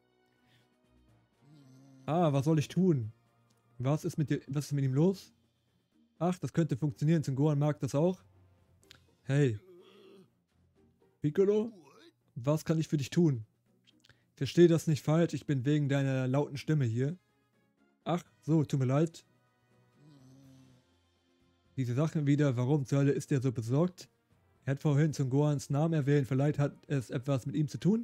Ah, was soll ich tun? Was ist mit ihm los? Ach, das könnte funktionieren. Gohan mag das auch. Hey, Piccolo, was kann ich für dich tun? Verstehe das nicht falsch, ich bin wegen deiner lauten Stimme hier. Ach, so, tut mir leid. Diese Sachen wieder, warum zur Hölle ist er so besorgt? Er hat vorhin Gohans Namen erwähnt, vielleicht hat es etwas mit ihm zu tun?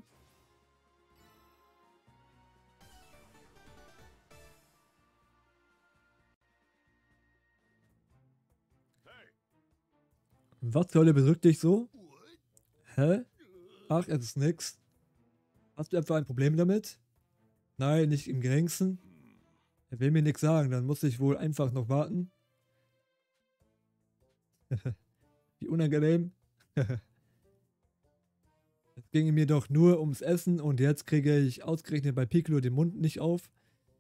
Was zur Hölle bedrückt dich so? Hä? Ach, es ist nix. Hast du etwa ein Problem damit? Nein, nicht im geringsten. Er will mir nichts sagen, dann muss ich wohl einfach noch warten. Wie unangenehm. Es ging mir doch nur ums Essen und jetzt kriege ich ausgerechnet bei Piccolo den Mund nicht auf.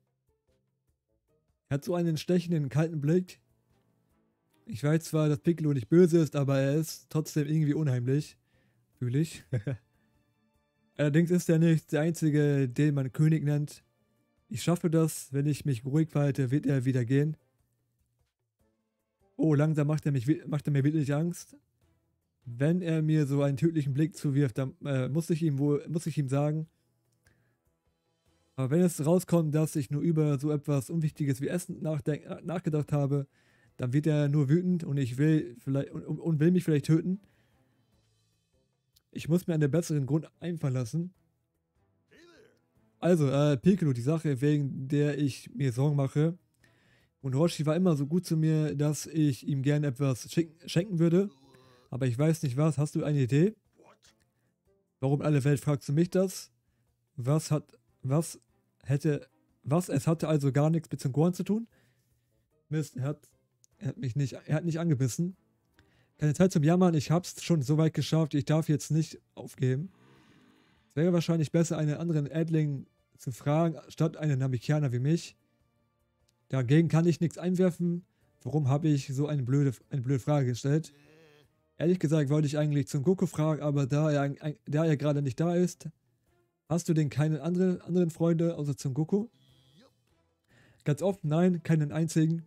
Er hat so einen stechenden, kalten Blick. Ich weiß zwar, dass Piccolo nicht böse ist, aber er ist trotzdem irgendwie unheimlich. Fühle ich. Allerdings ist er nicht der Einzige, den man König nennt. Ich schaffe das, wenn ich mich ruhig verhalte, wird er wieder gehen. Oh, langsam macht er mir wirklich Angst. Wenn er mir so einen tödlichen Blick zuwirft, dann muss ich ihm sagen. Aber wenn es rauskommt, dass ich nur über so etwas Unwichtiges wie Essen nachgedacht habe, dann wird er nur wütend und will mich vielleicht töten. Ich muss mir einen besseren Grund einfallen lassen. Also, Piccolo, die Sache, wegen der ich mir Sorgen mache. Und Roshi war immer so gut zu mir, dass ich ihm gerne etwas schenken würde. Aber ich weiß nicht was. Hast du eine Idee? Warum alle Welt fragst du mich das? Es hatte also gar nichts mit Gohan zu tun? Mist, er hat nicht angebissen. Keine Zeit zum Jammern, ich hab's schon so weit geschafft, ich darf jetzt nicht aufgeben. Es wäre wahrscheinlich besser, einen anderen Adling zu fragen, statt einen Namekianer wie mich. Dagegen kann ich nichts einwerfen. Warum habe ich so eine blöde Frage gestellt? Ehrlich gesagt wollte ich eigentlich Son Goku fragen, aber da er gerade nicht da ist, hast du denn keine anderen Freunde außer Son Goku? Ganz oft, nein, keinen einzigen.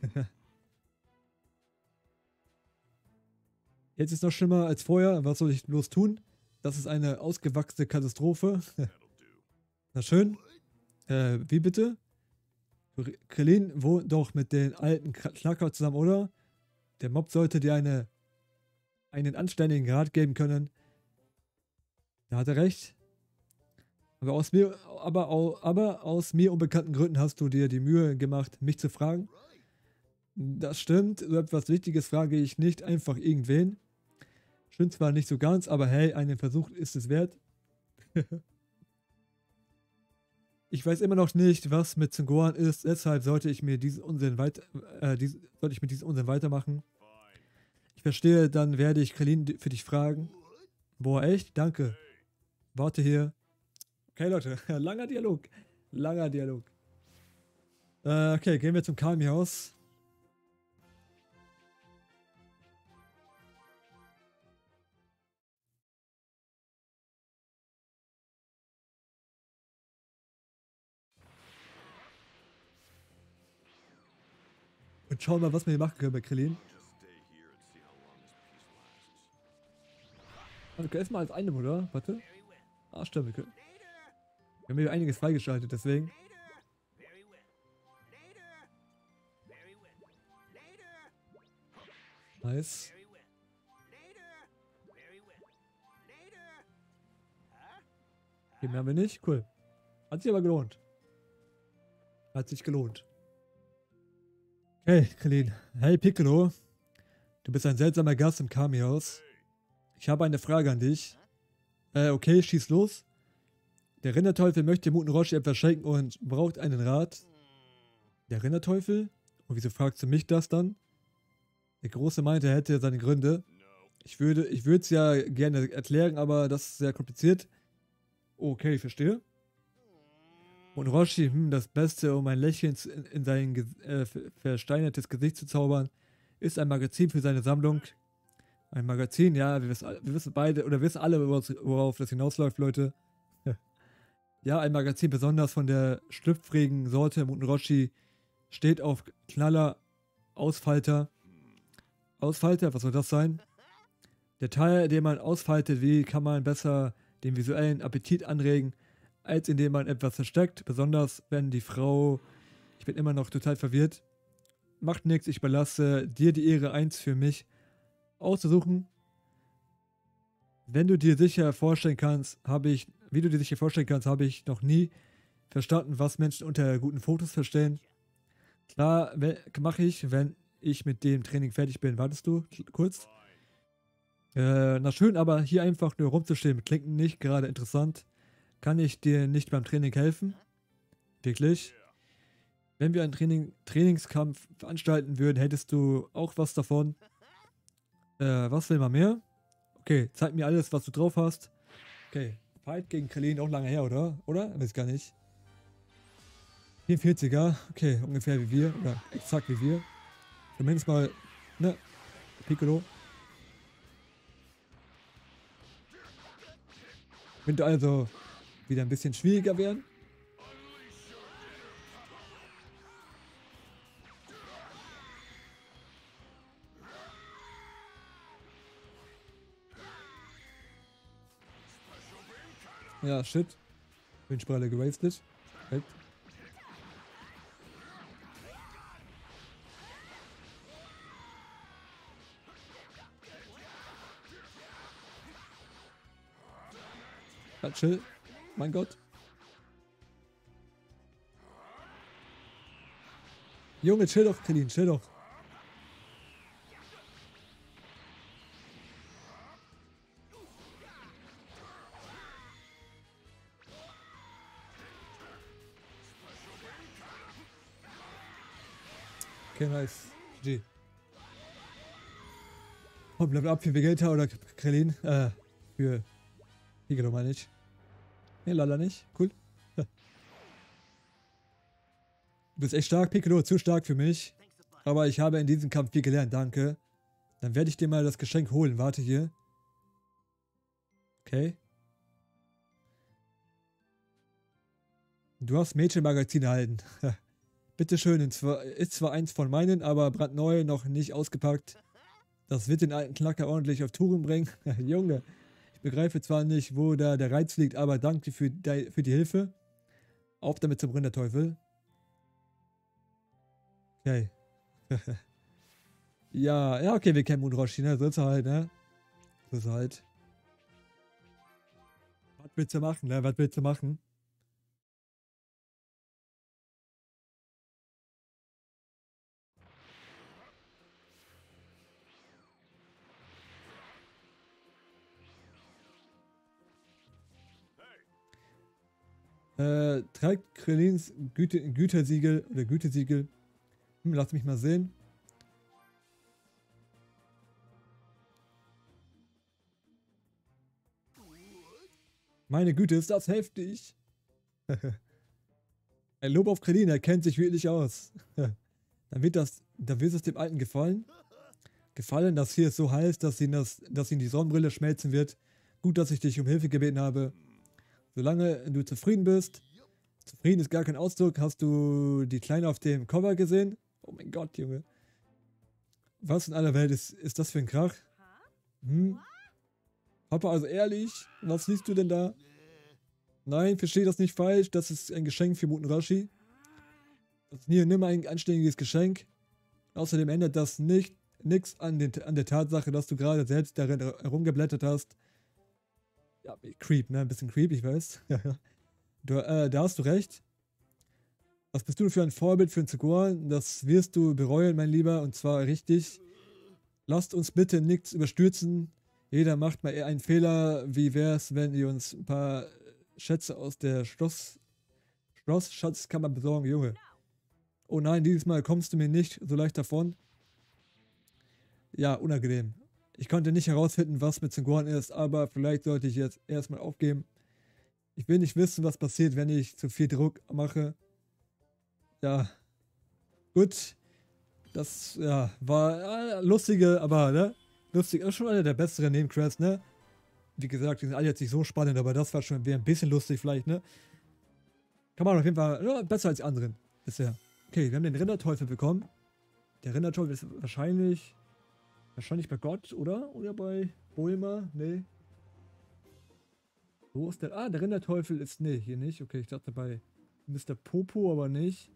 Jetzt ist noch schlimmer als vorher. Was soll ich bloß tun? Das ist eine ausgewachsene Katastrophe. Na schön. Wie bitte? Krillin wohnt doch mit den alten Knacker zusammen, oder? Der Mob sollte dir einen anständigen Rat geben können. Da hat er recht. Aber aus mir unbekannten Gründen hast du dir die Mühe gemacht, mich zu fragen. Das stimmt, so etwas Wichtiges frage ich nicht einfach irgendwen. Stimmt zwar nicht so ganz, aber hey, einen Versuch ist es wert. Ich weiß immer noch nicht, was mit Son Gohan ist, deshalb sollte ich mit diesem Unsinn weitermachen. Ich verstehe, dann werde ich Krillin für dich fragen. Boah, echt? Danke. Warte hier. Okay, Leute, langer Dialog. Langer Dialog. Okay, gehen wir zum Kami-Haus. Und schauen mal, was wir hier machen können bei Krillin. Okay, erstmal als eine, oder? Warte. Ah, stimmt. Wir haben hier einiges freigeschaltet, deswegen. Nice. Okay, mehr haben wir nicht. Cool. Hat sich aber gelohnt. Hat sich gelohnt. Okay, Krillin. Hey, Piccolo. Du bist ein seltsamer Gast im Kami-Haus. Ich habe eine Frage an dich. Okay, schieß los. Der Rinderteufel möchte Muten Roshi etwas schenken und braucht einen Rat. Der Rinderteufel? Und wieso fragst du mich das dann? Der Große meinte, er hätte seine Gründe. Ich würde es ja gerne erklären, aber das ist sehr kompliziert. Okay, ich verstehe. Und Roshi, das Beste, um ein Lächeln in sein versteinertes Gesicht zu zaubern, ist ein Magazin für seine Sammlung. Ein Magazin, ja, wir wissen beide, oder wissen alle, worauf das hinausläuft, Leute. Ja, ein Magazin besonders von der schlüpfrigen Sorte Muten Roshi steht auf Knaller Ausfalter. Ausfalter, was soll das sein? Der Teil, den man ausfaltet, wie kann man besser den visuellen Appetit anregen, als indem man etwas versteckt, besonders wenn die Frau, ich bin immer noch total verwirrt, macht nichts, ich überlasse dir die Ehre, eins für mich auszusuchen. Wenn du dir sicher vorstellen kannst, wie du dir sicher vorstellen kannst, habe ich noch nie verstanden, was Menschen unter guten Fotos verstehen. Klar, mache ich, wenn ich mit dem Training fertig bin. Wartest du kurz? Na schön, aber hier einfach nur rumzustehen klingt nicht gerade interessant. Kann ich dir nicht beim Training helfen? Wirklich? Wenn wir einen Trainingskampf veranstalten würden, hättest du auch was davon? Was will man mehr? Okay, zeig mir alles, was du drauf hast. Okay, Fight gegen Krillin, auch lange her, oder? Oder? Weiß gar nicht. 44er, okay, ungefähr wie wir, oder exakt wie wir. Zumindest mal, ne, Piccolo. Könnte also wieder ein bisschen schwieriger werden. Ja, shit. Windstrahle gewastet. Halt. Ja, chill. Mein Gott. Junge, chill doch, Krillin, chill doch. Okay, nice. GG. Und Level Up für Vegeta oder Krillin. Für Piccolo meine ich. Nee, leider nicht. Cool. Du bist echt stark, Piccolo. Zu stark für mich. Aber ich habe in diesem Kampf viel gelernt, danke. Dann werde ich dir mal das Geschenk holen. Warte hier. Okay. Du hast Mädchenmagazin erhalten. Bitteschön, ist zwar eins von meinen, aber brandneu, noch nicht ausgepackt. Das wird den alten Knacker ordentlich auf Touren bringen. Junge, ich begreife zwar nicht, wo da der Reiz liegt, aber danke für die Hilfe. Auf damit zum Rinderteufel. Okay. ja, okay, wir kennen Moonroshi, ne? So ist er halt, ne? So ist er halt. Was willst du machen, ne? Was willst du machen? Trägt Krillins Gütesiegel oder Gütesiegel. Lass mich mal sehen. Meine Güte, ist das heftig. Ein Lob auf Krillin, er kennt sich wirklich aus. Dann wird es dem Alten gefallen. Gefallen, dass hier es so heißt, dass ihn die Sonnenbrille schmelzen wird. Gut, dass ich dich um Hilfe gebeten habe. Solange du zufrieden bist. Zufrieden ist gar kein Ausdruck. Hast du die Kleine auf dem Cover gesehen? Oh mein Gott, Junge. Was in aller Welt ist das für ein Krach? Hm? Papa, also ehrlich, was liest du denn da? Nein, verstehe das nicht falsch. Das ist ein Geschenk für Muten Roshi. Das ist nimmer ein anständiges Geschenk. Außerdem ändert das nichts an der Tatsache, dass du gerade selbst darin herumgeblättert hast. Ja, creep, ne? Ein bisschen creep, ich weiß. Da hast du recht. Was bist du für ein Vorbild für einen Zuguan? Das wirst du bereuen, mein Lieber, und zwar richtig. Lasst uns bitte nichts überstürzen. Jeder macht mal eher einen Fehler. Wie wär's, wenn ihr uns ein paar Schätze aus der Schlossschatzkammer besorgen, Junge? Oh nein, dieses Mal kommst du mir nicht so leicht davon. Ja, unangenehm. Ich konnte nicht herausfinden, was mit Zuguan ist, aber vielleicht sollte ich jetzt erstmal aufgeben. Ich will nicht wissen, was passiert, wenn ich zu viel Druck mache. Ja, gut. Das, ja, war lustige, aber, ne? Lustig, ist schon einer der besseren Nebenquests, ne? Wie gesagt, die sind alle jetzt nicht so spannend, aber das war schon ein bisschen lustig vielleicht, ne? Kann man auf jeden Fall, ja, besser als die anderen bisher. Okay, wir haben den Rinderteufel bekommen. Der Rinderteufel ist wahrscheinlich bei Gott, oder? Oder bei Bulma? Nee. Wo ist der? Ah, der Rinderteufel ist, nee, hier nicht. Okay, ich dachte bei Mr. Popo, aber nicht.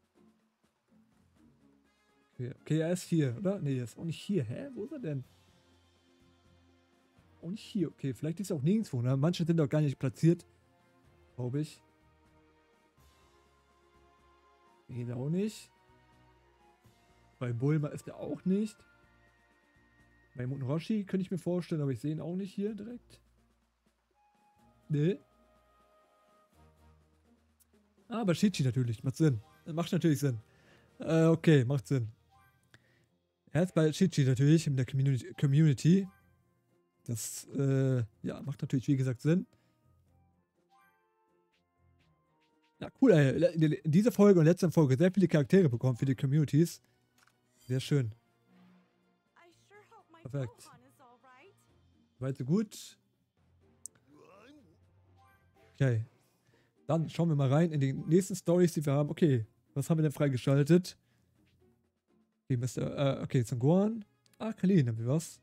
Okay, er ist hier, oder? Nee, er ist auch nicht hier. Hä? Wo ist er denn? Auch nicht hier. Okay, vielleicht ist er auch nirgendwo, ne? Manche sind auch gar nicht platziert. Glaube ich. Hier auch nicht. Bei Bulma ist er auch nicht. Bei Muten Roshi könnte ich mir vorstellen, aber ich sehe ihn auch nicht hier direkt. Nee. Ah, aber Shichi natürlich. Macht Sinn. Macht natürlich Sinn. Okay, macht Sinn. Er ist bei Shichi natürlich in der Community. Das, ja, macht natürlich, wie gesagt, Sinn. Ja, cool, ey. In dieser Folge und letzten Folge sehr viele Charaktere bekommen für die Communities. Sehr schön. Perfekt. Weit so gut. Okay. Dann schauen wir mal rein in die nächsten Stories, die wir haben. Okay, was haben wir denn freigeschaltet? Okay, okay, Zangoran. Ah, Kalin haben wir was.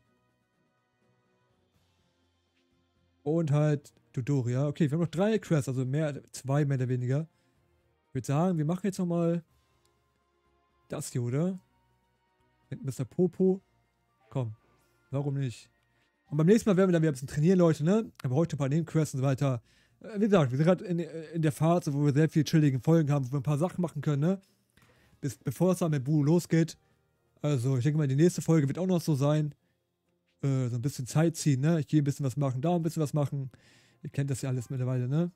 Und halt Dodoria. Okay, wir haben noch 3 Quests, also zwei mehr oder weniger. Ich würde sagen, wir machen jetzt nochmal das hier, oder? Mit Mr. Popo. Komm, warum nicht? Und beim nächsten Mal werden wir dann wieder ein bisschen trainieren, Leute, ne? Aber heute ein paar Nebenquests und so weiter. Wie gesagt, wir sind gerade in der Phase, wo wir sehr viele chillige Folgen haben, wo wir ein paar Sachen machen können, ne? Bevor es dann mit Buu losgeht. Also, ich denke mal, die nächste Folge wird auch noch so sein. So ein bisschen Zeit ziehen, ne? Ich gehe ein bisschen was machen, da ein bisschen was machen. Ihr kennt das ja alles mittlerweile, ne?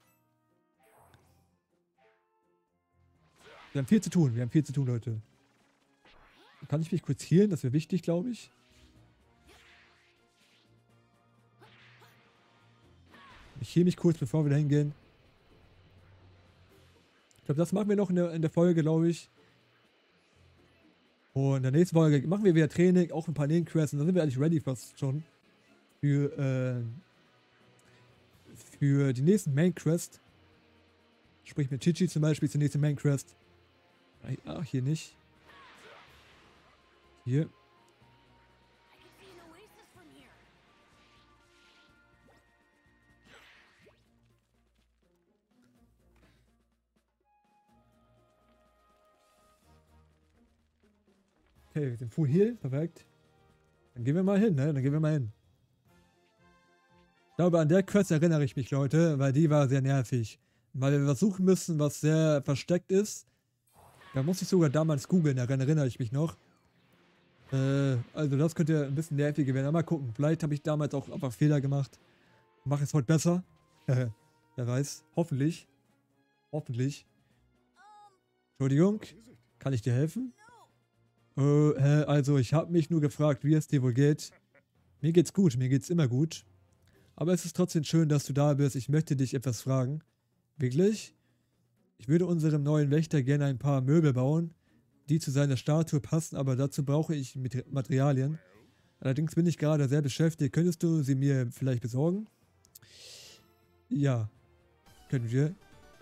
Wir haben viel zu tun, Leute. Kann ich mich kurz healen? Das wäre wichtig, glaube ich. Ich heile mich kurz, bevor wir da hingehen. Ich glaube, das machen wir noch in der Folge, glaube ich. Und in der nächsten Folge machen wir wieder Training, auch ein paar Nebenquests. Und dann sind wir eigentlich ready fast schon. Für die nächsten Main Quest. Sprich mit Chichi zum Beispiel ist die nächste Main Quest. Ah, hier nicht. Hier. Okay, wir sind Full Heal, perfekt. Dann gehen wir mal hin, ne? Ich glaube, an der Quest erinnere ich mich, Leute, weil die war sehr nervig. Weil wir was suchen müssen, was sehr versteckt ist. Da muss ich sogar damals googeln, daran erinnere ich mich noch. Also das könnte ein bisschen nerviger werden. Aber mal gucken, vielleicht habe ich damals auch einfach Fehler gemacht. Mache es heute besser. Wer weiß. Hoffentlich. Entschuldigung. Kann ich dir helfen? Also ich habe mich nur gefragt, wie es dir wohl geht. Mir geht's gut, mir geht's immer gut. Aber es ist trotzdem schön, dass du da bist. Ich möchte dich etwas fragen. Wirklich? Ich würde unserem neuen Wächter gerne ein paar Möbel bauen, die zu seiner Statue passen, aber dazu brauche ich Materialien. Allerdings bin ich gerade sehr beschäftigt. Könntest du sie mir vielleicht besorgen? Ja, können wir.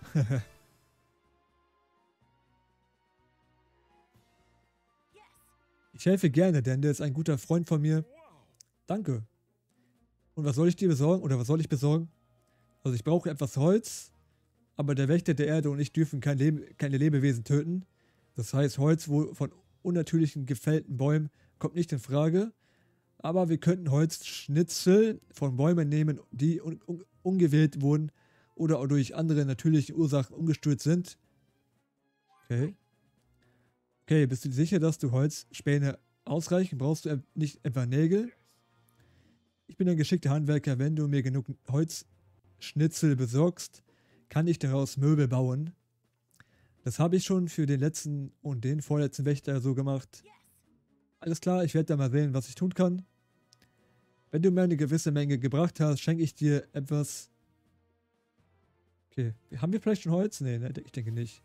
Ich helfe gerne, denn der ist ein guter Freund von mir. Danke. Und was soll ich dir besorgen? Oder was soll ich besorgen? Also ich brauche etwas Holz, aber der Wächter der Erde und ich dürfen keine Lebewesen töten. Das heißt, Holz von unnatürlichen gefällten Bäumen kommt nicht in Frage. Aber wir könnten Holzschnitzel von Bäumen nehmen, die ungewählt wurden oder durch andere natürliche Ursachen umgestürzt sind. Okay. Okay, bist du sicher, dass du Holzspäne ausreichen? Brauchst du nicht etwa Nägel? Ich bin ein geschickter Handwerker. Wenn du mir genug Holzschnitzel besorgst, kann ich daraus Möbel bauen. Das habe ich schon für den letzten und den vorletzten Wächter so gemacht. Alles klar, ich werde da mal sehen, was ich tun kann. Wenn du mir eine gewisse Menge gebracht hast, schenke ich dir etwas. Okay, haben wir vielleicht schon Holz? Nee, ne, ich denke nicht.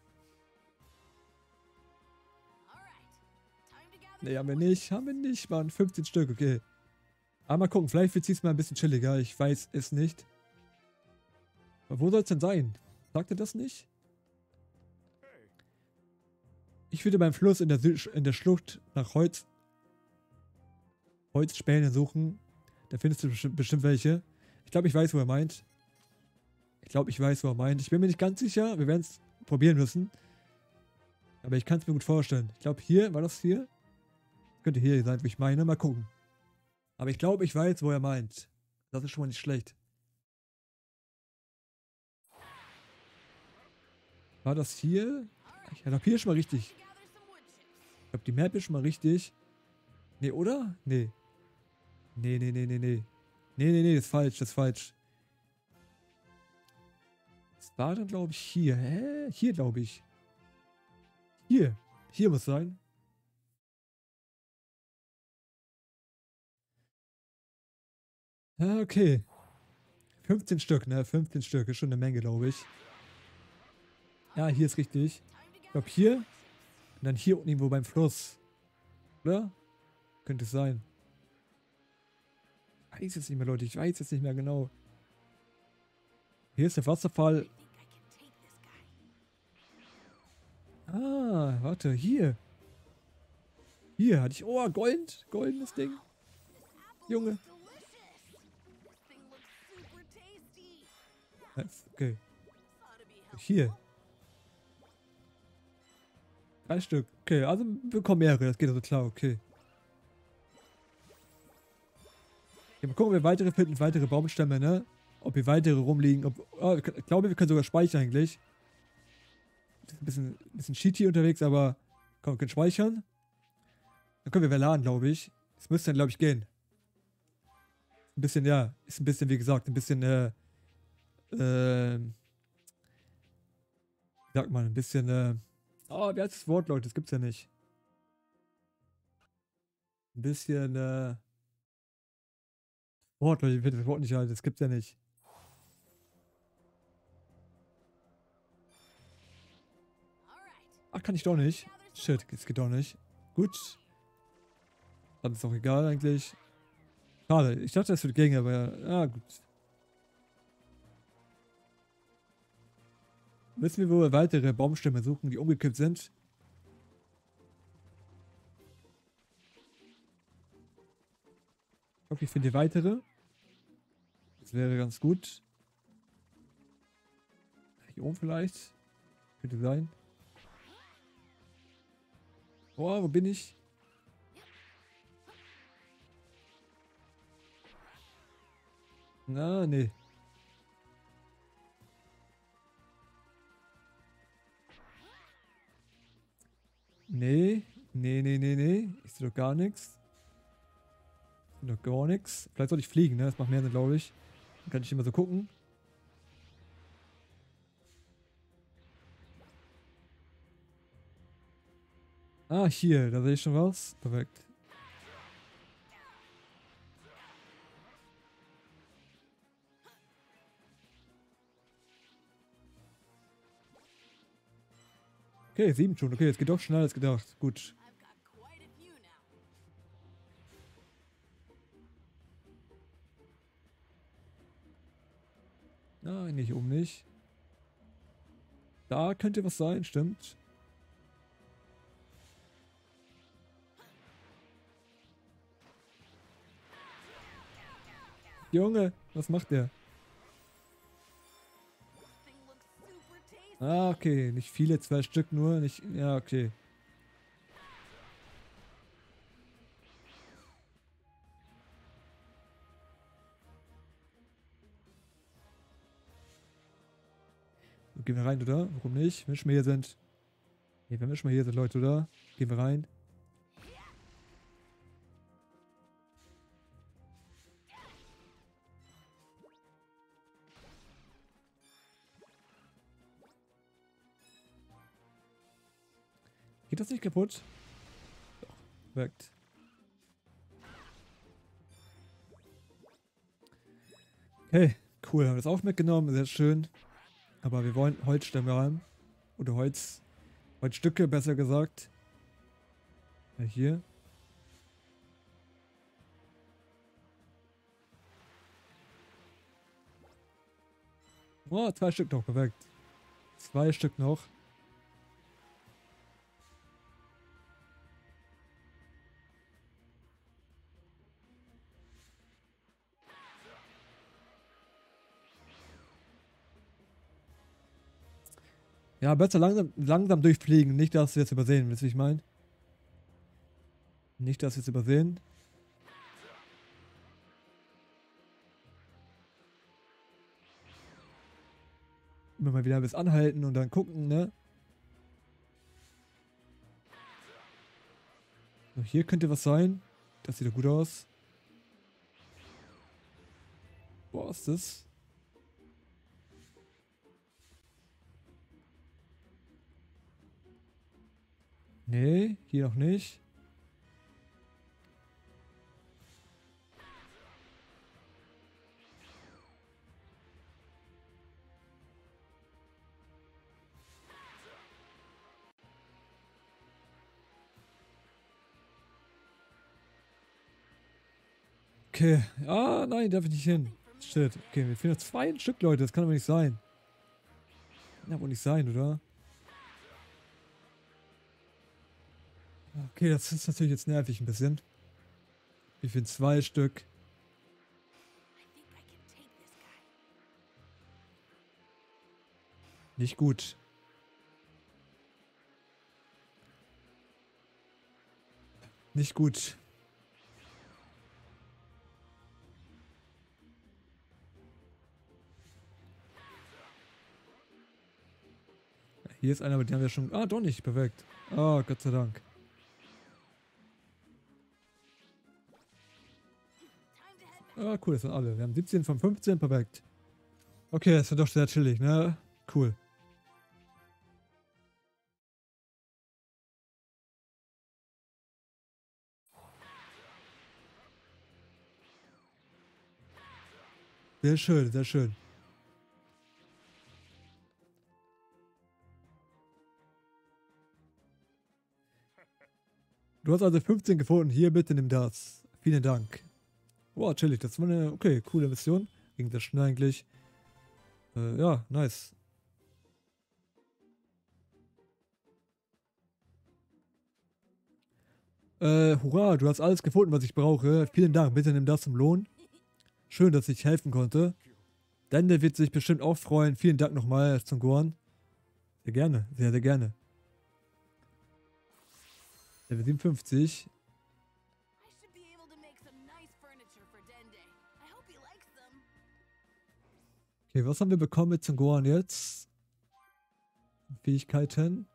Nee, haben wir nicht, Mann. 15 Stück, okay. Aber mal gucken, vielleicht wird es diesmal ein bisschen chilliger. Ich weiß es nicht. Aber wo soll es denn sein? Sagt er das nicht? Ich würde beim Fluss in der Schlucht nach Holzspäne suchen. Da findest du bestimmt welche. Ich glaube, ich weiß, wo er meint. Ich bin mir nicht ganz sicher. Wir werden es probieren müssen. Aber ich kann es mir gut vorstellen. Ich glaube, hier, war das hier? Könnte hier sein, wo ich meine. Mal gucken. Aber ich glaube, ich weiß, wo er meint. Das ist schon mal nicht schlecht. War das hier? Ich glaube, hier ist schon mal richtig. Ich glaube, die Map ist schon mal richtig. Nee, oder? Nee. Nee. Nee, das ist falsch, das ist falsch. Das war dann, glaube ich, hier. Hä? Hier, glaube ich. Hier. Hier muss sein. Ah, okay. 15 Stück, ne? 15 Stück. Ist schon eine Menge, glaube ich. Ja, hier ist richtig. Ich glaube, hier. Und dann hier unten irgendwo beim Fluss. Oder? Könnte es sein. Ich weiß jetzt nicht mehr, Leute. Ich weiß jetzt nicht mehr genau. Hier ist der Wasserfall. Ah, warte. Hier. Hier hatte ich... Oh, Gold. Goldenes Ding. Junge. Okay. Hier. 3 Stück. Okay, also wir bekommen mehrere. Das geht also klar. Okay. Ja, mal gucken, ob wir weitere finden. Weitere Baumstämme, ne? Ob hier weitere rumliegen. Oh, ich glaube, wir können sogar speichern eigentlich. Ein bisschen cheaty unterwegs, aber komm, wir können speichern. Dann können wir verladen, glaube ich. Das müsste dann, glaube ich, gehen. Ein bisschen, ja. Ist ein bisschen, wie gesagt, ein bisschen, wie sagt man, ein bisschen, oh, wie heißt das Wort, Leute? Das gibt's ja nicht. Ein bisschen, Wort, Leute, ich finde das Wort nicht halt. Das gibt's ja nicht. Ach, kann ich doch nicht. Shit, das geht doch nicht. Gut. Dann ist auch egal eigentlich. Schade, ich dachte, das wird gehen, aber ja, gut. Wissen wir, wo wir weitere Baumstämme suchen, die umgekippt sind? Ich hoffe, ich finde hier weitere. Das wäre ganz gut. Hier oben vielleicht. Könnte sein. Oh, wo bin ich? Na, nee. Nee. Ich sehe doch gar nichts. Ich sehe doch gar nichts. Vielleicht soll ich fliegen, ne? Das macht mehr Sinn, glaube ich. Dann kann ich immer so gucken. Ah, hier, da sehe ich schon was. Perfekt. Okay, 7 schon. Okay, jetzt geht doch schneller als gedacht. Gut. Nein, nicht oben nicht. Da könnte was sein, stimmt. Junge, was macht der? Ah, okay. Nicht viele, 2 Stück nur. Nicht. Ja, okay. So, gehen wir rein, oder? Warum nicht? Wenn wir schon mal hier sind. Nee, wenn wir schon mal hier sind, Leute, oder? Gehen wir rein. Geht das nicht kaputt? Doch, wirkt. Okay, cool. Haben wir das auch mitgenommen. Sehr schön. Aber wir wollen Holzstämme haben. Oder Holzstücke, besser gesagt. Ja, hier. Oh, 2 Stück noch. Perfekt. 2 Stück noch. Ja, besser langsam durchfliegen. Nicht, dass wir jetzt übersehen. Wisst ihr, wie ich meine? Nicht, dass wir jetzt übersehen. Immer mal wieder bis anhalten und dann gucken, ne? So, hier könnte was sein. Das sieht doch gut aus. Boah, ist das? Nee, hier noch nicht. Okay. Ah, nein, darf ich nicht hin. Shit. Okay, wir fehlen noch 2 Stück, Leute. Das kann aber nicht sein. Kann aber nicht sein, oder? Okay, das ist natürlich jetzt nervig ein bisschen. Wir fehlen 2 Stück. Nicht gut. Nicht gut. Hier ist einer, aber den haben wir schon... Ah, doch nicht. Perfekt. Ah, Gott sei Dank. Ah, cool, das sind alle. Wir haben 17 von 15. Perfekt. Okay, das wird doch sehr chillig, ne? Cool. Sehr schön, sehr schön. Du hast also 15 gefunden. Hier, bitte nimm das. Vielen Dank. Wow, chillig. Das war eine, okay, coole Mission. Ging das schnell eigentlich. Ja, nice. Hurra, du hast alles gefunden, was ich brauche. Vielen Dank. Bitte nimm das zum Lohn. Schön, dass ich helfen konnte. Dende wird sich bestimmt auch freuen. Vielen Dank nochmal zum Goran. Sehr gerne. Sehr, sehr gerne. Level 57. Okay, was haben wir bekommen mit Goran jetzt? Fähigkeiten.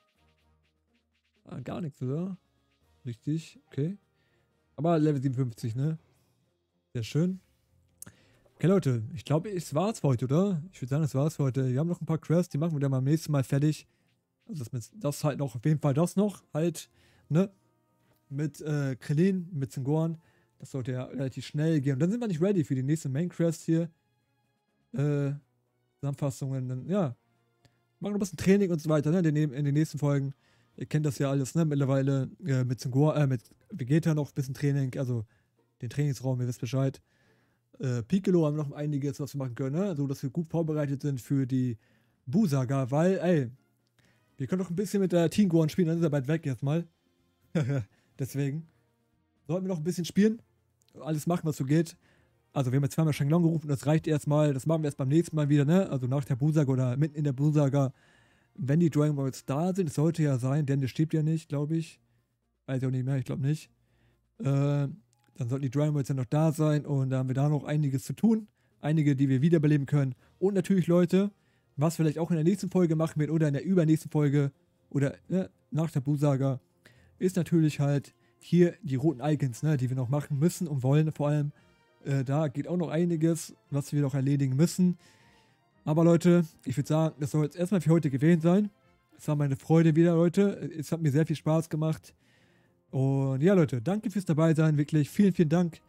Ah, gar nichts, oder? Richtig, okay. Aber Level 57, ne? Sehr schön. Okay, Leute, ich glaube, es war's für heute, oder? Ich würde sagen, es war's für heute. Wir haben noch ein paar Quests, die machen wir dann beim nächsten Mal fertig. Also das halt noch, auf jeden Fall das noch, halt, ne? Mit Krillin, mit Goran. Das sollte ja relativ schnell gehen. Und dann sind wir nicht ready für die nächste Main Quest hier. Zusammenfassungen, dann, ja. Machen noch ein bisschen Training und so weiter, ne? In den nächsten Folgen. Ihr kennt das ja alles, ne? Mittlerweile mit Vegeta noch ein bisschen Training, also den Trainingsraum, ihr wisst Bescheid. Piccolo haben wir noch einiges, was wir machen können, ne? So dass wir gut vorbereitet sind für die Buu-Saga, weil, ey, wir können noch ein bisschen mit der Teen Gohan spielen, dann ist er bald weg jetzt mal. Deswegen sollten wir noch ein bisschen spielen, alles machen, was so geht. Also wir haben jetzt zweimal Shenlong gerufen, das reicht erstmal, das machen wir erst beim nächsten Mal wieder, ne? Also nach der Buu-Saga oder mitten in der Buu-Saga, wenn die Dragon Balls da sind, es sollte ja sein, denn der stirbt ja nicht, glaube ich. Weiß ich auch nicht mehr, ich glaube nicht. Dann sollten die Dragon Balls ja noch da sein und da haben wir da noch einiges zu tun. Einige, die wir wiederbeleben können. Und natürlich, Leute, was vielleicht auch in der nächsten Folge machen wird oder in der übernächsten Folge oder ne, nach der Buu-Saga, ist natürlich halt hier die roten Icons, ne, die wir noch machen müssen und wollen vor allem. Da geht auch noch einiges, was wir noch erledigen müssen. Aber Leute, ich würde sagen, das soll jetzt erstmal für heute gewesen sein. Es war meine Freude wieder, Leute. Es hat mir sehr viel Spaß gemacht. Und ja, Leute, danke fürs dabei sein, wirklich. Vielen, vielen Dank.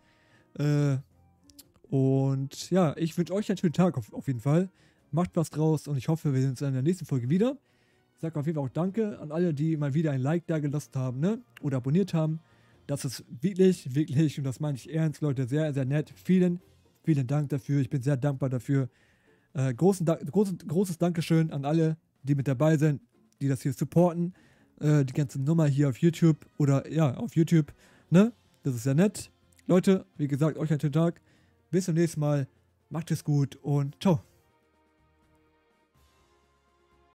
Und ja, ich wünsche euch einen schönen Tag auf jeden Fall. Macht was draus und ich hoffe, wir sehen uns in der nächsten Folge wieder. Ich sage auf jeden Fall auch Danke an alle, die mal wieder ein Like da gelassen haben, ne? Oder abonniert haben. Das ist wirklich, wirklich, und das meine ich ernst, Leute, sehr, sehr nett. Vielen, vielen Dank dafür. Ich bin sehr dankbar dafür. Großes Dankeschön an alle, die mit dabei sind, die das hier supporten. Die ganze Nummer hier auf YouTube oder ja, auf YouTube, ne? Das ist sehr nett. Leute, wie gesagt, euch einen schönen Tag. Bis zum nächsten Mal. Macht es gut und ciao.